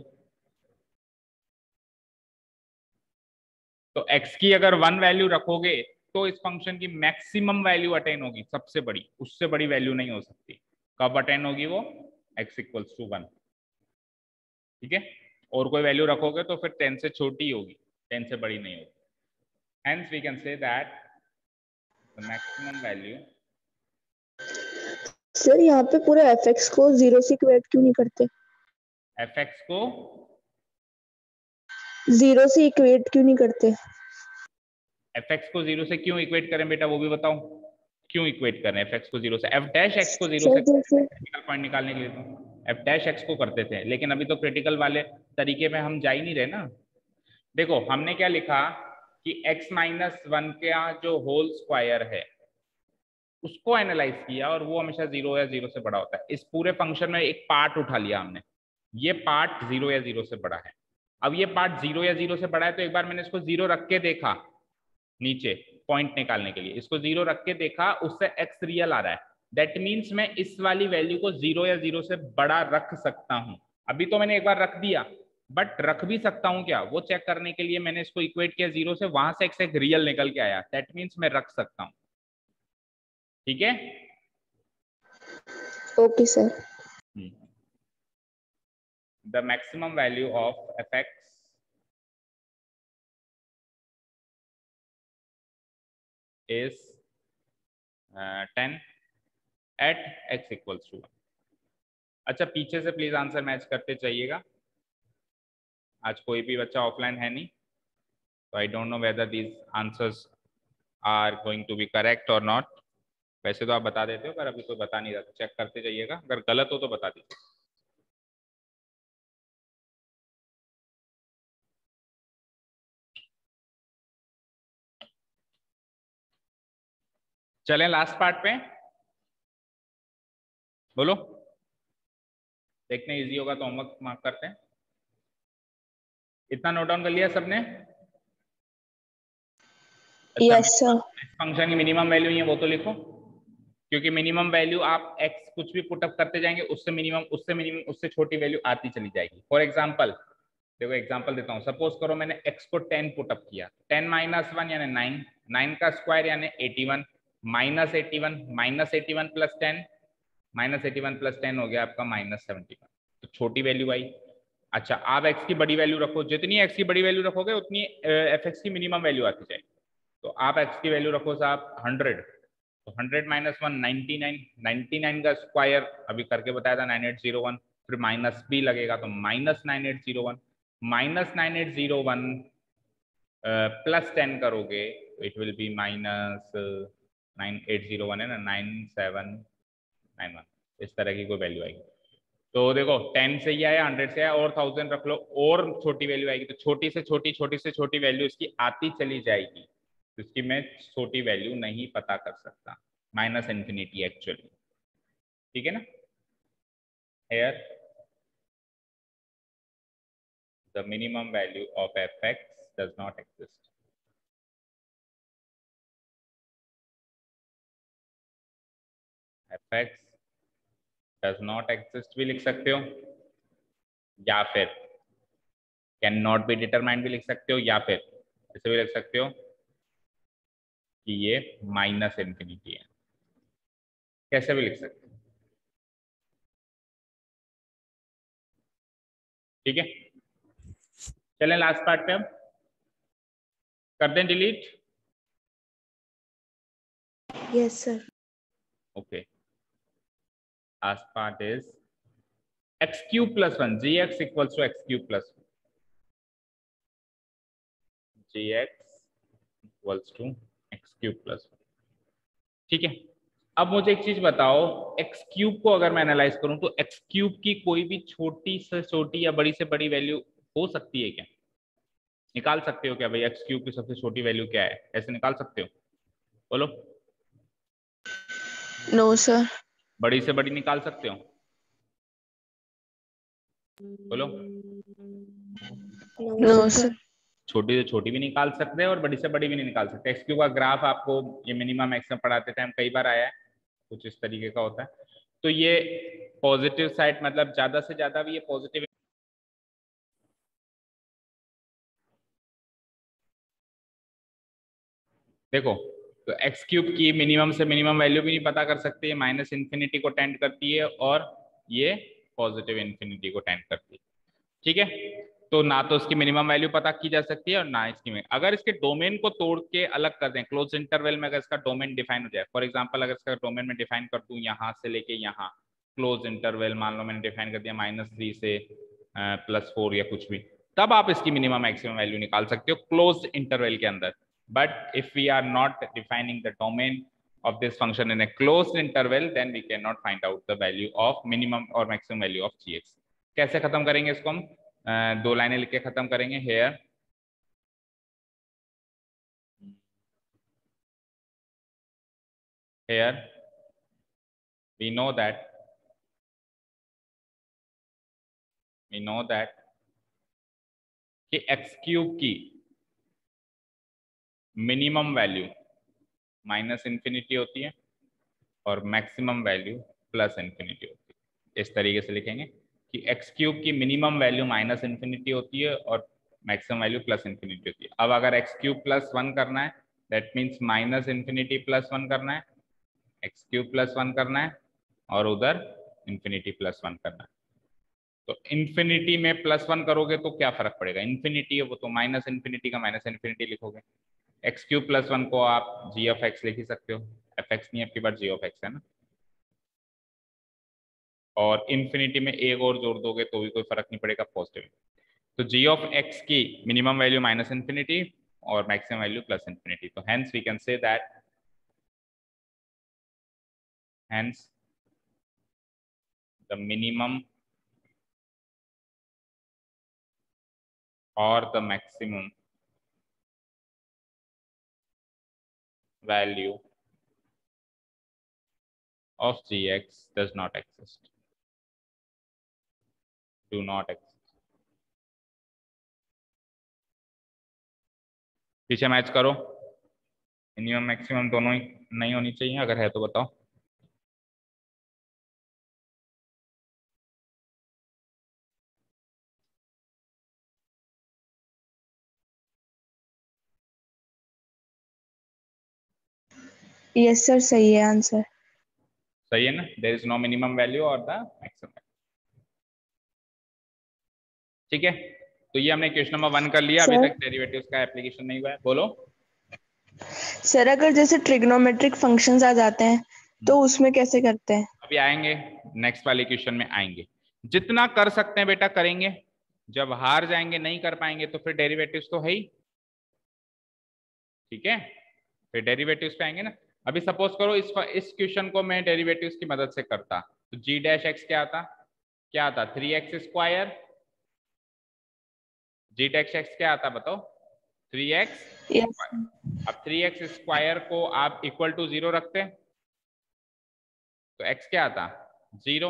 तो x की अगर 1 वैल्यू रखोगे तो इस फंक्शन की मैक्सिमम वैल्यू अटेन होगी, सबसे बड़ी, उससे बड़ी वैल्यू नहीं हो सकती। कब अटेन होगी वो? x इक्वल्स टू 1, ठीक है? और कोई वैल्यू रखोगे तो फिर 10 से छोटी होगी, 10 से बड़ी नहीं होगी। Hence we can say that the maximum value।
Sir यहाँ पे पूरे fx को 0 से इक्वेट क्यों नहीं करते?
fx को
0 से इक्वेट क्यों नहीं करते?
fx को 0 से क्यों इक्वेट करें बेटा, वो भी बताओ। क्यों इक्वेट करें fx को 0 से? f' को 0 से क्रिटिकल पॉइंट निकालने के लिए तो f' को करते थे, लेकिन अभी तो क्रिटिकल वाले तरीके में हम जा ही नहीं रहे ना। देखो हमने क्या लिखा कि x - 1 का जो होल स्क्वायर है उसको एनालाइज किया और वो हमेशा 0 या 0 से बड़ा होता है। इस पूरे फंक्शन में एक पार्ट उठा लिया हमने, ये पार्ट 0 या 0 से बड़ा है। अब ये पार्ट 0 या 0 से बड़ा है, तो एक बार मैंने इसको 0 रख के देखा, नीचे पॉइंट निकालने के लिए इसको 0 रख के देखा, उससे x रियल आ रहा है। दैट मीन्स मैं इस वाली वैल्यू को 0 या 0 से बड़ा रख सकता हूं। अभी तो मैंने एक बार रख दिया, बट रख भी सकता हूं क्या, वो चेक करने के लिए मैंने इसको इक्वेट किया 0 से, वहां से x एक रियल निकल के आया, दैट मीन्स मैं रख सकता हूं, ठीक है?
Okay sir.
The maximum value of fx is 10 at x equals to 1। अच्छा पीछे से प्लीज आंसर मैच करते चाहिएगा। आज कोई भी बच्चा ऑफलाइन है नहीं, तो I don't know whether these answers are going to be correct और नॉट। वैसे तो आप बता देते हो, पर अभी कोई बता नहीं रहा, चेक करते जाइएगा, अगर गलत हो तो बता दीजिए। चलें लास्ट पार्ट पे, बोलो। देखने इजी होगा तो होमवर्क मार्क करते हैं। इतना नोट डाउन कर लिया सबने?
Yes sir.
फंक्शन की मिनिमम वैल्यू ही है वो तो लिखो, क्योंकि मिनिमम वैल्यू आप x कुछ भी पुटअप करते जाएंगे उससे मिनिमम उससे छोटी वैल्यू आती चली जाएगी। फॉर एग्जांपल देखो एग्जांपल देता हूँ, सपोज करो मैंने x को 10 पुटअप किया, 10 माइनस 1 यानी 9, 9 का स्क्वायर यानी 81, माइनस 81 प्लस 10, माइनस 81 प्लस 10 हो गया आपका माइनस 71, तो छोटी वैल्यू आई। अच्छा आप x की बड़ी वैल्यू रखो, जितनी x की बड़ी वैल्यू रखोगे उतनी fx की मिनिमम वैल्यू आती जाएगी। तो आप x की वैल्यू रखो साहब 100, तो 100 माइनस 1 99, 99 का स्क्वायर अभी करके बताया था 9801, फिर माइनस भी लगेगा तो माइनस 9801, माइनस 9801 प्लस 10 करोगे तो इट विल बी माइनस 9801 है ना 9791, इस तरह की कोई वैल्यू आएगी। तो देखो 10 से ही आया, 100 से आया, और 1000 रख लो और छोटी वैल्यू आएगी, तो छोटी से छोटी, छोटी से छोटी वैल्यू इसकी आती चली जाएगी, तो इसकी मैं छोटी वैल्यू नहीं पता कर सकता, माइनस इन्फिनिटी एक्चुअली, ठीक है ना। Here the minimum value of fx does not exist. fx does not exist भी लिख सकते हो, या फिर कैन नॉट बी डिटरमाइंड भी लिख सकते हो, या फिर ऐसे भी लिख सकते हो कि ये माइनस इन्फिनिटी है, कैसे भी लिख सकते हो, ठीक है। चलें लास्ट पार्ट पे, अब कर दें delete.
Yes sir.
Okay, last part is x cube plus 1, gx equals to x cube plus 1, gx equals to x cube plus 1, ठीक है। अब मुझे एक चीज बताओ, x क्यूब को अगर मैं एनालाइज करूं तो x क्यूब की कोई भी छोटी से छोटी या बड़ी से बड़ी वैल्यू हो सकती है क्या? निकाल सकते हो क्या भाई x क्यूब की सबसे छोटी वैल्यू क्या है, ऐसे निकाल सकते हो? बोलो।
No sir.
बड़ी से बड़ी निकाल सकते हो? बोलो।
No sir.
छोटी से छोटी भी निकाल सकते हैं और बड़ी से बड़ी भी नहीं निकाल सकते। एक्स क्यूब का ग्राफ आपको ये मिनिमम मैक्सिमम पढ़ाते टाइम कई बार आया है, कुछ इस तरीके का होता है। तो ये पॉजिटिव साइड मतलब ज्यादा से ज्यादा भी ये पॉजिटिव, देखो तो एक्स क्यूब की मिनिमम से मिनिमम वैल्यू भी नहीं पता कर सकते, माइनस इन्फिनिटी को टेंड करती है और ये पॉजिटिव इन्फिनिटी को टेंड करती है, ठीक है। तो ना तो इसकी मिनिमम वैल्यू पता की जा सकती है और ना इसकी, अगर इसके डोमेन को तोड़ के अलग कर दें, क्लोज इंटरवल में अगर इसका डोमेन डिफाइन हो जाए, फॉर एग्जांपल अगर इसका डोमेन में डिफाइन कर दूं यहाँ से लेके यहाँ, क्लोज इंटरवल मान लो मैंने डिफाइन कर दिया -3 से +4 या कुछ भी, तब आप इसकी मिनिमम मैक्सिमम वैल्यू निकाल सकते हो क्लोज इंटरवल के अंदर। But if we are not defining the domain of this function in a closed interval, then we cannot find out the value of minimum or maximum value of gx। कैसे खत्म करेंगे इसको हम? दो लाइनें लिख के खत्म करेंगे। हेयर we know that कि x क्यूब की मिनिमम वैल्यू -इन्फिनिटी होती है और मैक्सिमम वैल्यू +इन्फिनिटी होती है। इस तरीके से लिखेंगे कि x क्यूब की मिनिमम वैल्यू -इन्फिनिटी होती है और मैक्सिमम वैल्यू +इन्फिनिटी होती है। अब अगर x क्यूब +1 करना है, दैट मीन्स -इन्फिनिटी +1 करना है, x क्यूब +1 करना है और उधर इन्फिनिटी +1 करना है। तो इन्फिनिटी में +1 करोगे तो क्या फर्क पड़ेगा, इन्फिनिटी है वो तो माइनस इन्फिनिटी का माइनस इन्फिनिटी लिखोगे। एक्स क्यूब +1 को आप जी ऑफ एक्स लिख ही सकते हो, एफ एक्स नहीं आपकी बार जी ऑफ एक्स है ना, और इन्फिनिटी में एक और जोड़ दोगे तो भी कोई फर्क नहीं पड़ेगा, पॉजिटिव। तो जी ऑफ एक्स की मिनिमम वैल्यू -इन्फिनिटी और मैक्सिमम वैल्यू +इन्फिनिटी, तो hence we can say that hence the minimum or the maximum value of gx does not exist, do not exist। पीछे मैच करो, minimum maximum दोनों ही नहीं होनी चाहिए, अगर है तो बताओ।
यस सर, सही है आंसर।
सही है ना, there is no minimum value और द मैक्सिमम। ठीक है, तो ये हमने क्वेश्चन नंबर 1 कर लिया। अभी
सर
तक डेरिवेटिव्स का एप्लीकेशन नहीं हुआ है। बोलो।
सर, अगर जैसे ट्रिग्नोमेट्रिक फंक्शंस आ जाते हैं तो उसमें कैसे करते हैं?
अभी आएंगे, नेक्स्ट वाले क्वेश्चन में आएंगे। जितना कर सकते हैं बेटा करेंगे, जब हार जाएंगे नहीं कर पाएंगे तो फिर डेरिवेटिव्स तो है ही। ठीक है, फिर डेरिवेटिव्स पे आएंगे ना। अभी सपोज करो इस क्वेश्चन को मैं डेरिवेटिव्स की मदद से करता, तो जी डैश एक्स क्या आता 3x²। जी डैश एक्स क्या आता बताओ? 3x।
यस।
अब 3x² को आप इक्वल टू 0 रखते हैं तो x क्या आता? 0।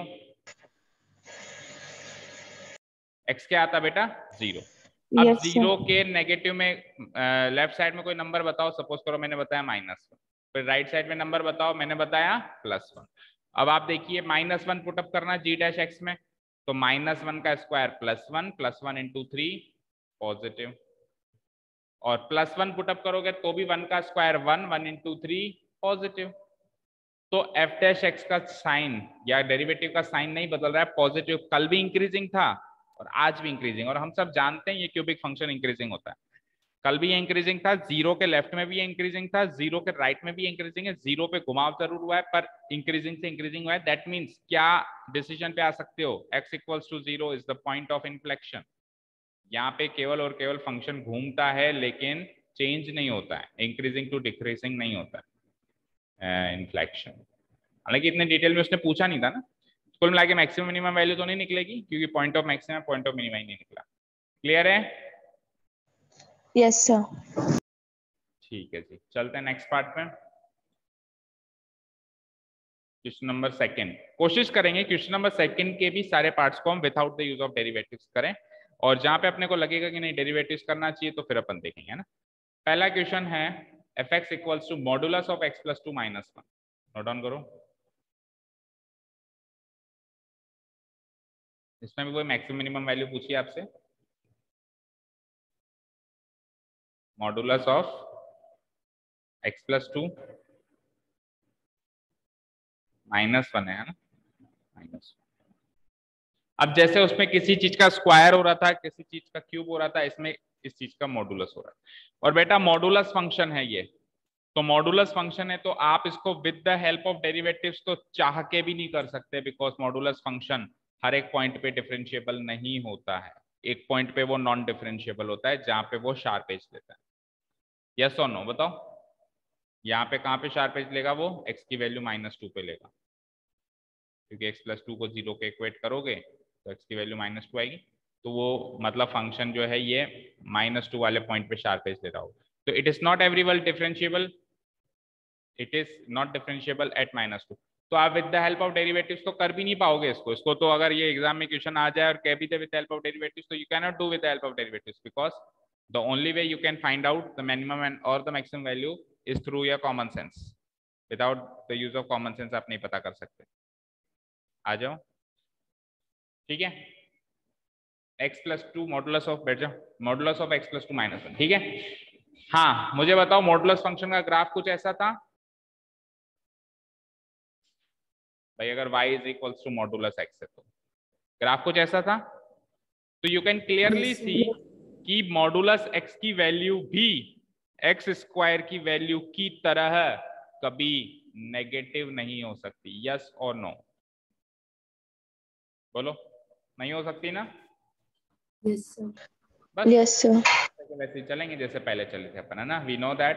x क्या आता बेटा? 0। अब
यस सर।
0 के नेगेटिव में लेफ्ट साइड में कोई नंबर बताओ। सपोज करो मैंने बताया -1। फिर राइट साइड में नंबर बताओ, मैंने बताया +1। अब आप देखिए -1 पुटअप करना जी डैश एक्स में, तो -1 का स्क्वायर +1, +1 इंटू 3 पॉजिटिव, और +1 पुटअप करोगे तो भी 1 का स्क्वायर 1, 1 इंटू 3 पॉजिटिव। तो एफ डैश एक्स का साइन या डेरिवेटिव का साइन नहीं बदल रहा है, पॉजिटिव। कल भी इंक्रीजिंग था और आज भी इंक्रीजिंग, और हम सब जानते हैं ये क्यूबिक फंक्शन इंक्रीजिंग होता है। कल भी ये इंक्रीजिंग था, 0 के लेफ्ट में भी ये इंक्रीजिंग था, 0 के राइट में भी इंक्रीजिंग है। 0 पे घुमाव जरूर हुआ है पर इंक्रीजिंग से इंक्रीजिंग हुआ है। दैट मीन्स क्या डिसीजन पे आ सकते हो? x equals to 0 is the point of inflection. यहाँ पे केवल और केवल फंक्शन घूमता है लेकिन चेंज नहीं होता है, इंक्रीजिंग टू डिक्रीजिंग नहीं होता है इन्फ्लेक्शन। हालांकि इतने डिटेल में उसने पूछा नहीं था ना। कुल मिला के मैक्सिमम मिनिमम वैल्यू तो नहीं निकलेगी क्योंकि point of maximum point of minimum ही नहीं निकला। क्लियर है?
Yes sir.
ठीक है जी, चलते हैं नेक्स्ट पार्ट में। क्वेश्चन नंबर 2 कोशिश करेंगे क्वेश्चन नंबर 2 के भी सारे पार्ट्स को हम without the use of derivatives करें, और जहां पे अपने को लगेगा कि नहीं डेरिवेटिव्स करना चाहिए तो फिर अपन देखेंगे, है ना। पहला क्वेश्चन है F X equals to modulus of x + 2 - 1। Note down करो। इसमें भी कोई मैक्सिमम मिनिमम वैल्यू पूछी है आपसे। मॉडुलस ऑफ x + 2 - 1 है ना, -1। अब जैसे उसमें किसी चीज का स्क्वायर हो रहा था, किसी चीज का क्यूब हो रहा था, इसमें इस चीज का मॉडुलस हो रहा है। और बेटा मॉडुलस फंक्शन है ये, तो मॉडुलस फंक्शन है तो आप इसको with the help of derivatives तो चाह के भी नहीं कर सकते, बिकॉज मॉडुलस फंक्शन हर एक पॉइंट पे डिफरेंशिएबल नहीं होता है। एक पॉइंट पे वो नॉन डिफरेंशिएबल होता है जहां पे वो शार्प एज लेता है। यस और नो बताओ। यहाँ पे कहाँ पे शार्प एज लेगा वो? x की वैल्यू -2 पे लेगा, क्योंकि x + 2 को 0 के इक्वेट करोगे तो x की वैल्यू -2 आएगी। तो वो मतलब फंक्शन जो है ये -2 वाले पॉइंट पे शार्प एज ले रहा हो। तो it is not everywhere differentiable, it is not differentiable at -2। तो आप with the help of derivatives तो कर भी नहीं पाओगे इसको तो अगर ये एग्जाम में क्वेश्चन आ जाए और कह भी दे विद हेल्प ऑफ डेरिवेटिव्स, तो you can not do with the help of derivatives, because the only way you can find out the minimum and और the maximum value is through your common sense. Without the use of common sense आप नहीं पता कर सकते। आ जाओ, ठीक है। x + 2 modulus of, बैठ जाओ, मॉडुलस ऑफ x + 2 - 1, ठीक है। हाँ मुझे बताओ, मॉडुलस फंक्शन का ग्राफ कुछ ऐसा था भाई, अगर y = मॉडुलस x है तो ग्राफ कुछ ऐसा था। तो you can clearly
yes
see
sir.
कि मॉडुलस x की वैल्यू भी x² की वैल्यू की तरह कभी नेगेटिव नहीं हो सकती। यस और नो बोलो। नहीं हो सकती ना?
Yes sir.
बस
यस सर।
वैसे ही चलेंगे जैसे पहले चले थे अपन, है ना।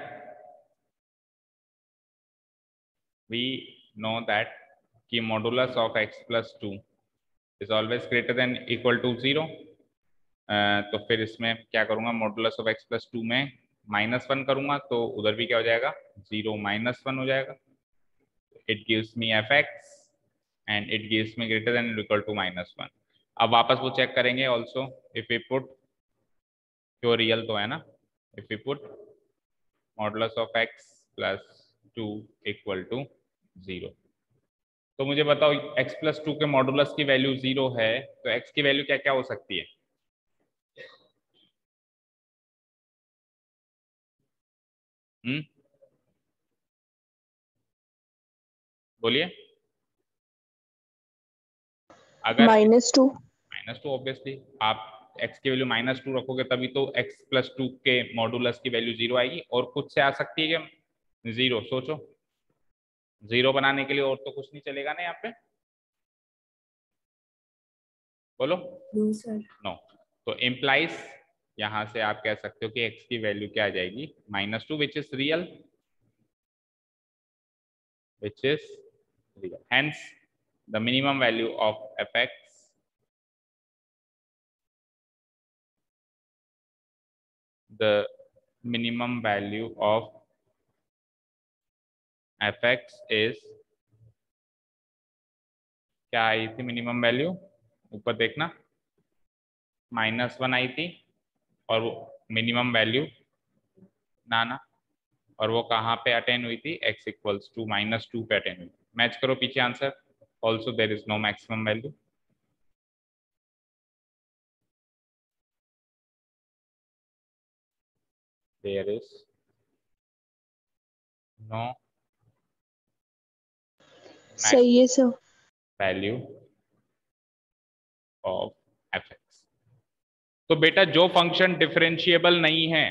वी नो दैट कि modulus of x + 2 is always greater than equal to 0। तो फिर इसमें क्या करूंगा, मॉडुलस ऑफ x + 2 में -1 करूंगा तो उधर भी क्या हो जाएगा, 0 - 1 हो जाएगा। It gives me fx and it gives me greater than equal to -1। अब वापस वो चेक करेंगे ऑल्सो, इफ यू पुट, जो रियल तो है ना, if you put modulus of x + 2 equal to 0। तो मुझे बताओ x + 2 के मॉडुलस की वैल्यू 0 है तो x की वैल्यू क्या क्या हो सकती है? बोलिए। अगर
-2
ऑब्वियसली आप x की वैल्यू -2 रखोगे तभी तो x+2 के मॉडुलस की वैल्यू 0 आएगी। और कुछ से आ सकती है क्या? 0। सोचो, 0 बनाने के लिए और तो कुछ नहीं चलेगा ना यहाँ पे। बोलो। नो। तो इम्प्लाइज यहां से आप कह सकते हो कि x की वैल्यू क्या आ जाएगी? -2 which is real, hence the minimum value of fx is, क्या आई थी मिनिमम वैल्यू? ऊपर देखना, -1 आई थी और मिनिमम वैल्यू ना, और वो कहाँ पे अटेन हुई थी? x = -2 पे अटेन हुई थी। मैच करो पीछे answer. Also there is no maximum value. There is no
सही है सर।
Value of fx। तो बेटा जो फंक्शन डिफरेंशिएबल नहीं है,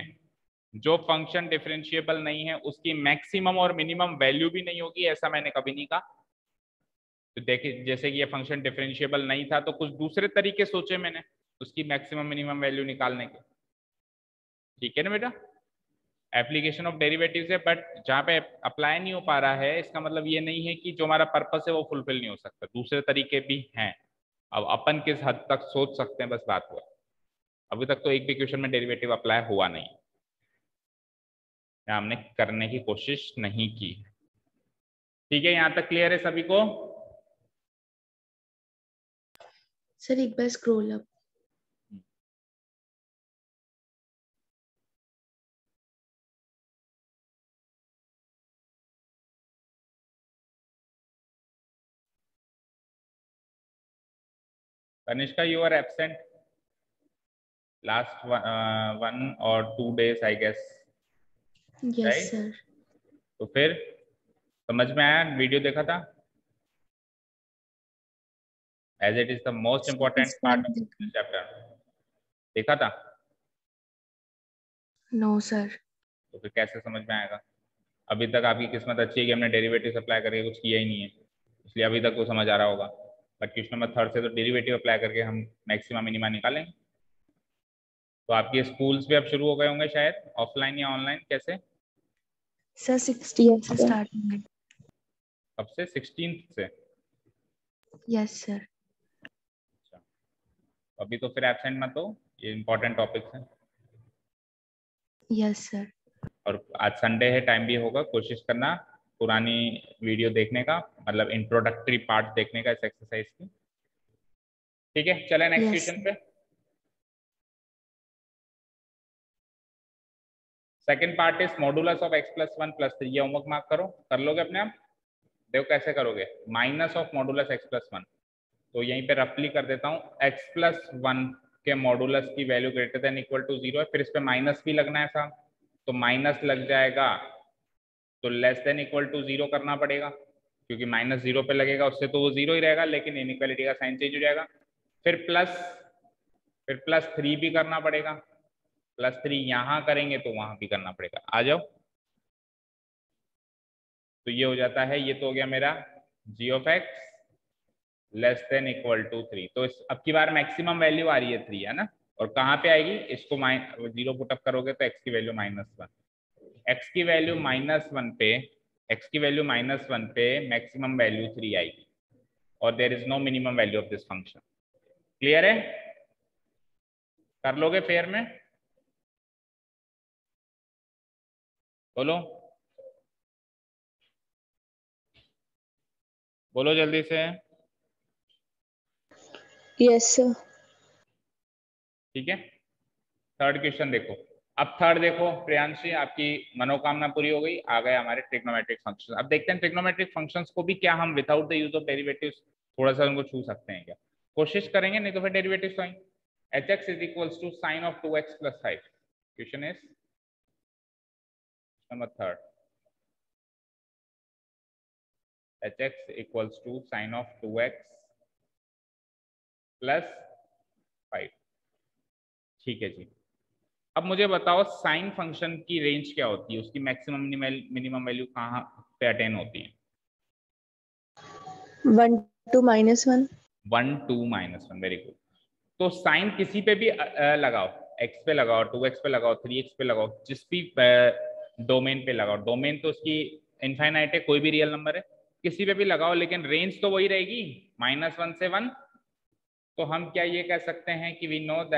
उसकी मैक्सिमम और मिनिमम वैल्यू भी नहीं होगी, ऐसा मैंने कभी नहीं कहा। तो देखिए, जैसे कि ये फंक्शन डिफरेंशिएबल नहीं था तो कुछ दूसरे तरीके सोचे मैंने उसकी मैक्सिमम मिनिमम वैल्यू निकालने के। ठीक है ना बेटा? एप्लीकेशन ऑफ डेरिवेटिव्स है, बट जहाँ पे अप्लाई नहीं हो पा रहा है इसका मतलब ये नहीं है कि जो हमारा पर्पस है वो फुलफिल नहीं हो सकता, दूसरे तरीके भी हैं। अब अपन किस हद तक सोच सकते हैं, बस बात हुआ। अभी तक तो एक भी क्वेश्चन में डेरिवेटिव अप्लाई हुआ नहीं, या हमने करने की कोशिश नहीं की। ठीक है, यहाँ तक क्लियर है सभी को?
सर एक बार scroll up.
Kanishka, you are absent last 1 or 2 days, I guess.
Yes
Right?
Sir.
तो फिर समझ में आया? वीडियो देखा था? As it is the most important part of this chapter. देखा था?
No sir.
तो फिर कैसे समझ में आएगा? अभी तक आपकी किस्मत अच्छी है कि हमने डेरिवेटिव अप्लाई करके कुछ किया ही नहीं है, इसलिए अभी तक वो समझ आ रहा होगा। बट क्वेश्चन नंबर 3 से तो डेरिवेटिव अप्लाई करके हम मैक्सिमम मिनिमा निकालेंगे। तो आपके स्कूल्स भी अब शुरू हो गए होंगे शायद, ऑफलाइन या ऑनलाइन, कैसे?
सर 16 से स्टार्ट होंगे।
कब से? 16 से?
Yes sir.
अच्छा, अभी तो फिर एब्सेंट मत हो, ये इंपॉर्टेंट टॉपिक्स हैं।
Yes sir.
और आज संडे है, टाइम भी होगा, कोशिश करना पुरानी वीडियो देखने का, मतलब इंट्रोडक्टरी पार्ट देखने का इस एक्सरसाइज की। ठीक है, चले नेक्स्ट
यस
क्वेश्चन पे। Second part is modulus of x+1+3। ये होमवर्क मार्क करो, कर लोगे अपने आप? देखो कैसे करोगे। माइनस ऑफ मॉडुलस x+1, तो यहीं पे रफली कर देता हूँ, x+1 के मॉडुलस की value greater than equal to 0 है, फिर इस पे माइनस भी लगना है साहब, तो माइनस लग जाएगा, तो लेस देन इक्वल टू 0 करना पड़ेगा, क्योंकि -0 पे लगेगा उससे तो वो 0 ही रहेगा, लेकिन इनइक्वालिटी का साइन चेंज हो जाएगा। फिर +3 भी करना पड़ेगा, +3 यहाँ करेंगे तो वहां भी करना पड़ेगा। आ जाओ, तो ये हो जाता है, ये तो हो गया मेरा g(x) less than equal to 3। तो इस अब की बार मैक्सिमम वैल्यू आ रही है 3, है ना? और कहाँ पे आएगी? इसको 0 पुटअप करोगे तो x की वैल्यू -1, x की वैल्यू -1 पे, मैक्सिमम वैल्यू 3 आएगी, और there is no minimum value of this function. Clear है? कर लोगे फेयर में? बोलो बोलो जल्दी से।
Yes sir.
ठीक है, थर्ड क्वेश्चन देखो। अब थर्ड देखो प्रियांशी, आपकी मनोकामना पूरी हो गई, आ गए हमारे ट्रिग्नोमेट्रिक फंक्शंस। अब देखते हैं ट्रिग्नोमेट्रिक फंक्शंस को भी क्या हम without the use of derivatives थोड़ा सा उनको छू सकते हैं क्या? कोशिश करेंगे, नहीं तो फिर डेरिवेटिव्स तो आएंगे। hx is equals to sin of 2x plus 5। Question is number 3। H x equals to sine of 2x plus 5। ठीक है जी। अब मुझे बताओ साइन फंक्शन की रेंज क्या होती है, उसकी मैक्सिमम मिनिमम वैल्यू कहाँ पे अटेन होती है?
1 to -1।
1 2 -1, very good. तो साइन किसी पे भी लगाओ, x पे लगाओ, 2x पे लगाओ, 3x पे लगाओ, जिस भी डोमेन पे लगाओ, डोमेन तो उसकी इनफाइनाइट है, कोई भी रियल नंबर है, किसी पे भी लगाओ, लेकिन रेंज तो वही रहेगी -1 से 1। तो हम क्या ये कह सकते हैं कि we know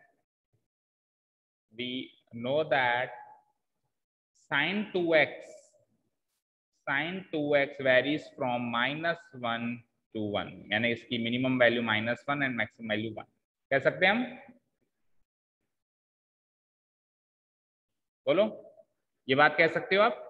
that sin 2x varies from -1 to 1, यानी इसकी minimum value -1 and maximum value 1 कह सकते हैं हम। बोलो, ये बात कह सकते हो आप?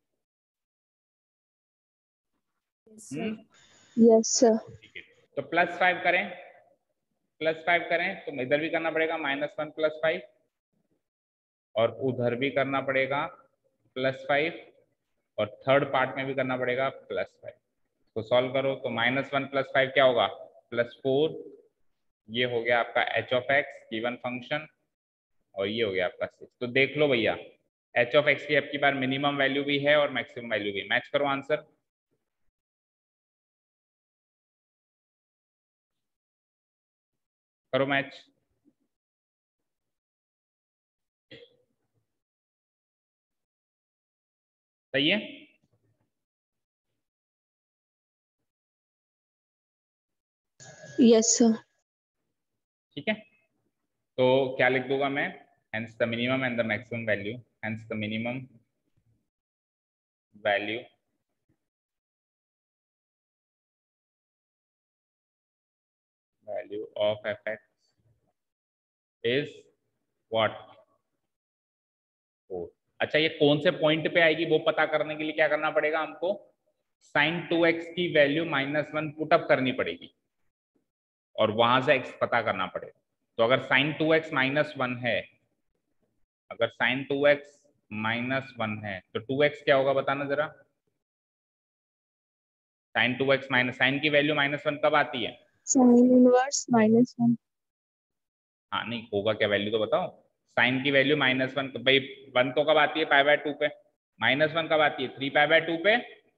Yes sir.
ठीक है, तो +5 करें, +5 करें तो इधर भी करना पड़ेगा -1 + 5 और उधर भी करना पड़ेगा +5 और थर्ड पार्ट में भी करना पड़ेगा +5। तो सॉल्व करो तो -1 + 5 क्या होगा? +4। ये हो गया आपका h of x given function और ये हो गया आपका 6। तो देख लो भैया, h ऑफ x की आपकी बार मिनिमम वैल्यू भी है और मैक्सिमम वैल्यू भी। मैच करो आंसर। करो मैच। सही है?
Yes sir.
ठीक है, तो क्या लिख दूंगा मैं? hence the minimum and the maximum value, hence the minimum value of fx is what? 4। अच्छा, ये कौन से पॉइंट पे आएगी वो पता करने के लिए क्या करना पड़ेगा हमको? sin 2x की वैल्यू -1 पुटअप करनी पड़ेगी और वहां से x पता करना पड़ेगा। तो अगर sin 2x -1 है, अगर sin 2x -1 है तो 2x क्या होगा बताना जरा? sin 2x माइनस, साइन की वैल्यू -1 कब आती है?
Sine inverse -1।
हाँ नहीं होगा क्या, वैल्यू तो बताओ। साइन की वैल्यू -1 भाई 1 तो कब आती है? π/2 पे। -1 कब आती है? 3π/2 पे।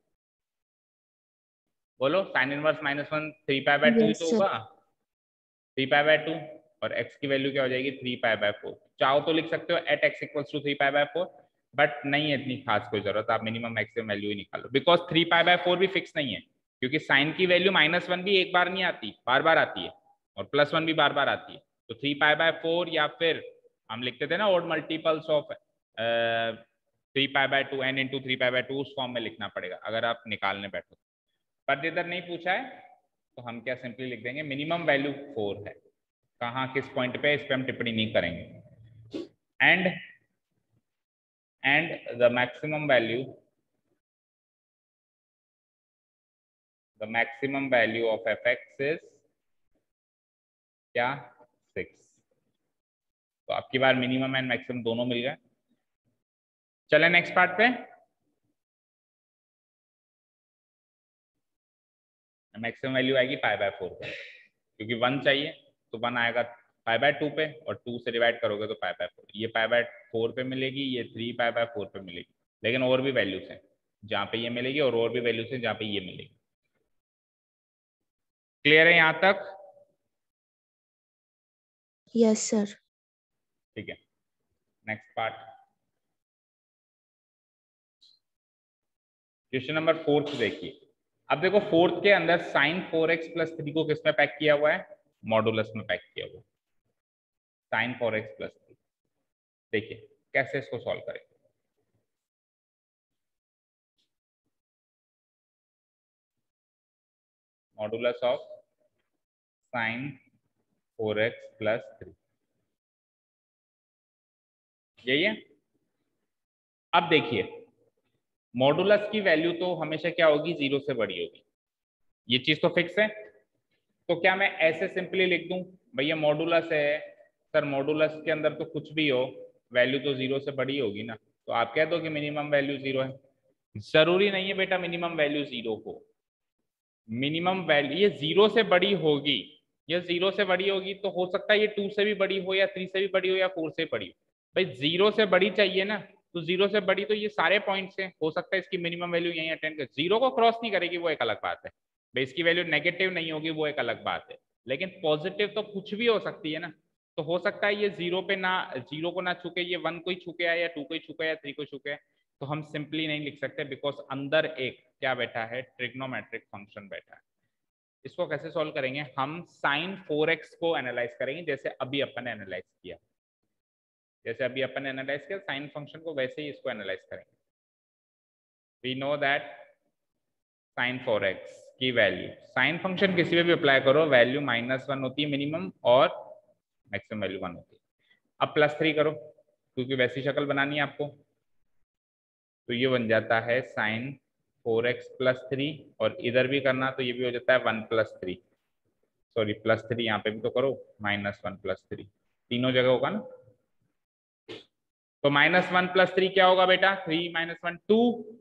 बोलो, साइन इनवर्स -1 3π/2 ही
यस
तो
सर।
होगा। 3π/2 और x की वैल्यू क्या हो जाएगी? 3π/4। चाहो तो लिख सकते हो at x equals to 3π/4, but नहीं है इतनी खास कोई जरूरत, आप मिनिमम मैक्सिमम वैल्यू ही निकालो, बिकॉज 3π/4 भी फिक्स नहीं है, क्योंकि साइन की वैल्यू -1 भी एक बार नहीं आती, बार बार आती है, और +1 भी बार बार आती है। तो 3π/4 या फिर हम लिखते थे ना odd multiples of 3π/2 n into 3π/2, उस फॉर्म में लिखना पड़ेगा अगर आप निकालने बैठो। पर इधर नहीं पूछा है तो हम क्या सिंपली लिख देंगे मिनिमम वैल्यू 4 है। कहाँ किस पॉइंट पे, इस पे हम टिप्पणी नहीं करेंगे। And the maximum value of fx is क्या? 6। तो आपकी बार मिनिमम एंड मैक्सिमम दोनों मिल गए। चले नेक्स्ट पार्ट पे। मैक्सिमम वैल्यू आएगी π/4 पे, क्योंकि 1 चाहिए तो 1 आएगा π/2 पे और 2 से डिवाइड करोगे तो π/4। ये π/4 पे मिलेगी, ये 3π/4 पे मिलेगी, लेकिन और भी वैल्यूज हैं जहाँ पे ये मिलेगी और भी वैल्यूज हैं जहाँ पे ये मिलेगी। क्लियर है यहाँ तक?
Yes sir.
ठीक है, नेक्स्ट पार्ट, क्वेश्चन नंबर 4 देखिए। अब देखो 4 के अंदर sin 4x + 3 को किसमें पैक किया हुआ है? मॉडुलस में पैक किया हुआ है, sin 4x + 3। देखिए कैसे इसको सॉल्व करें। मॉडुलस ऑफ sin 4x + 3, यही है। अब देखिए मॉडुलस की वैल्यू तो हमेशा क्या होगी? 0 से बड़ी होगी, ये चीज तो फिक्स है। तो क्या मैं ऐसे सिंपली लिख दूं भैया मॉडुलस है सर, मॉडुलस के अंदर तो कुछ भी हो वैल्यू तो 0 से बड़ी होगी ना, तो आप कह दो कि मिनिमम वैल्यू 0 है। जरूरी नहीं है बेटा मिनिमम वैल्यू 0 हो, मिनिमम वैल्यू ये 0 से बड़ी होगी, ये 0 से बड़ी होगी तो हो सकता है ये 2 से भी बड़ी हो या 3 से भी बड़ी हो या 4 से बड़ी हो। भाई 0 से बड़ी चाहिए ना, तो 0 से बड़ी तो ये सारे पॉइंट्स हैं, हो सकता है इसकी मिनिमम वैल्यू यहीं अटेंड कर, 0 को क्रॉस नहीं करेगी वो एक अलग बात है, भाई इसकी वैल्यू नेगेटिव नहीं होगी वो एक अलग बात है, लेकिन पॉजिटिव तो कुछ भी हो सकती है ना। तो हो सकता है ये 0 पे ना, 0 को ना छूके ये 1 को ही छूके आए या 2 को ही छूके या 3 को छूके आए, तो हम सिंपली नहीं लिख सकते बिकॉज अंदर एक क्या बैठा है, ट्रिग्नोमेट्रिक फंक्शन बैठा है। इसको कैसे सॉल्व करेंगे, हम साइन 4x को एनालाइज करेंगे जैसे अभी अपन एनालाइज किया, जैसे अभी अपन एनालाइज किया साइन फंक्शन को, वैसे ही इसको एनालाइज करेंगे। We know that sine 4x की वैल्यू, साइन फंक्शन किसी पे भी अप्लाई करो वैल्यू -1 होती है मिनिमम और मैक्सिमम वैल्यू 1 होती है। अब +3 करो क्योंकि वैसी शक्ल बनानी है आपको, तो ये बन जाता है साइन 4x +3, और इधर भी करना तो ये भी हो जाता है 1 + 3, सॉरी +3 यहाँ पे भी तो करो, -1 + 3 तीनों जगह होगा ना। तो -1 + 3 क्या होगा बेटा, 3 - 1 2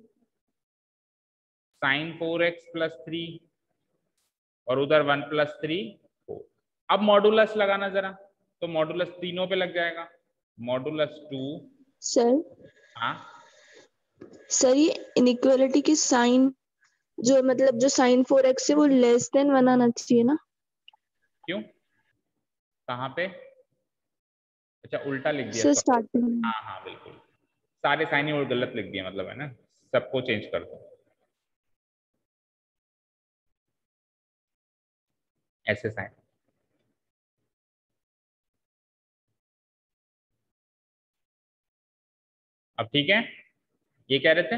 साइन 4x +3 और उधर 1 + 3 4। अब मॉडुलस लगाना जरा, तो मॉडुलस तीनों पे लग जाएगा, मॉडुलस 2।
सर
हाँ
सर ये इनइक्वालिटी की साइन जो मतलब जो साइन 4x है वो लेस देन 1 आना चाहिए ना।
क्यों, कहाँ पे, अच्छा उल्टा लिख दिया,
सर
सॉरी।
स्टार्टिंग में।
हाँ हाँ बिल्कुल, सारे साइन ही और गलत लिख दिए मतलब, है ना, सबको चेंज कर दो ऐसे साइन। अब ठीक है, ये कह रहे थे,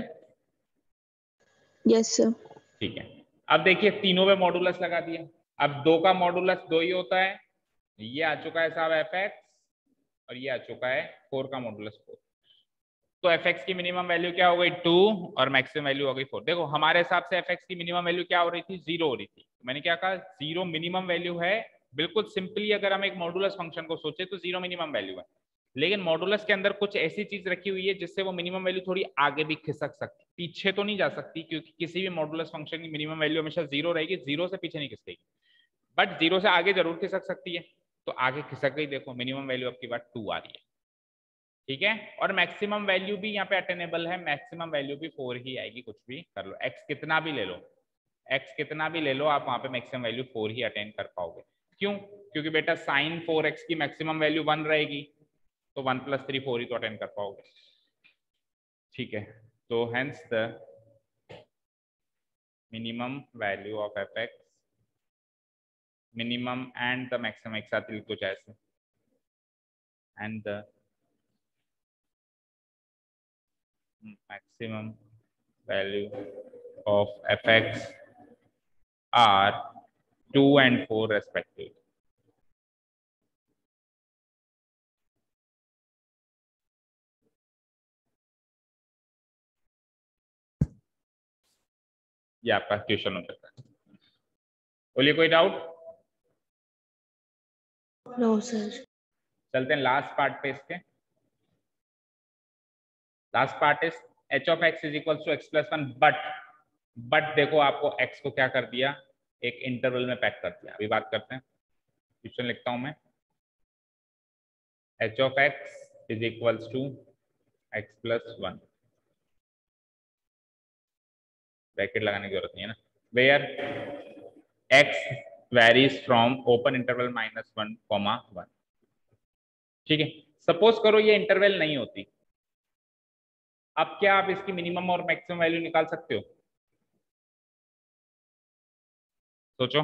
यस सर।
ठीक है। अब देखिए तीनों पे मॉडुलस लगा दिया, अब 2 का मॉडुलस 2 ही होता है, ये आ चुका है साहब fx, और ये आ चुका है 4 का मॉडुलस 4। तो fx की मिनिमम वैल्यू क्या हो गई 2 और मैक्सिमम वैल्यू हो गई 4। देखो हमारे हिसाब से fx की मिनिमम वैल्यू क्या हो रही थी, 0 हो रही थी, मैंने क्या कहा 0 मिनिमम वैल्यू है। बिल्कुल सिंपली अगर हम एक मॉडुलस फंक्शन को सोचे तो 0 मिनिमम वैल्यू है, लेकिन मॉडुलस के अंदर कुछ ऐसी चीज रखी हुई है जिससे वो मिनिमम वैल्यू थोड़ी आगे भी खिसक सकती, पीछे तो नहीं जा सकती, क्योंकि किसी भी मॉडुलस फंक्शन की मिनिमम वैल्यू हमेशा 0 रहेगी, 0 से पीछे नहीं खिसकेगी, बट 0 से आगे जरूर खिसक सकती है। तो आगे खिसक गई, देखो मिनिमम वैल्यू आपकी बात 2 आ रही है, ठीक है। और मैक्सिमम वैल्यू भी यहाँ पे अटेनेबल है, मैक्सिमम वैल्यू भी 4 ही आएगी, कुछ भी कर लो, x कितना भी ले लो, x कितना भी ले लो, आप वहां पे मैक्सिमम वैल्यू 4 ही अटेन कर पाओगे। क्यों, क्योंकि बेटा साइन 4x की मैक्सिमम वैल्यू 1 रहेगी, तो 1 + 3 4 ही तो अटेन कर पाओगे, ठीक है। तो hence the minimum value of fx, minimum and the maximum एक साथ लिख दो चाहे से, and the maximum value of fx are 2 and 4 respectively. ये आपका क्वेश्चन हो सकता है, बोलिए कोई डाउट।
No sir.
चलते हैं लास्ट पार्ट पे इसके, last part is h of x is equals to x plus 1 but देखो आपको x को क्या कर दिया, एक इंटरवल में पैक कर दिया। अभी बात करते हैं, क्वेश्चन लिखता हूं मैं, h of x is equals to x plus 1, bracket लगाने की जरूरत नहीं है ना, where x varies from open interval -1, -1, ठीक है। सपोज करो ये इंटरवल नहीं होती, अब क्या आप इसकी मिनिमम और मैक्सिमम वैल्यू निकाल सकते हो, सोचो।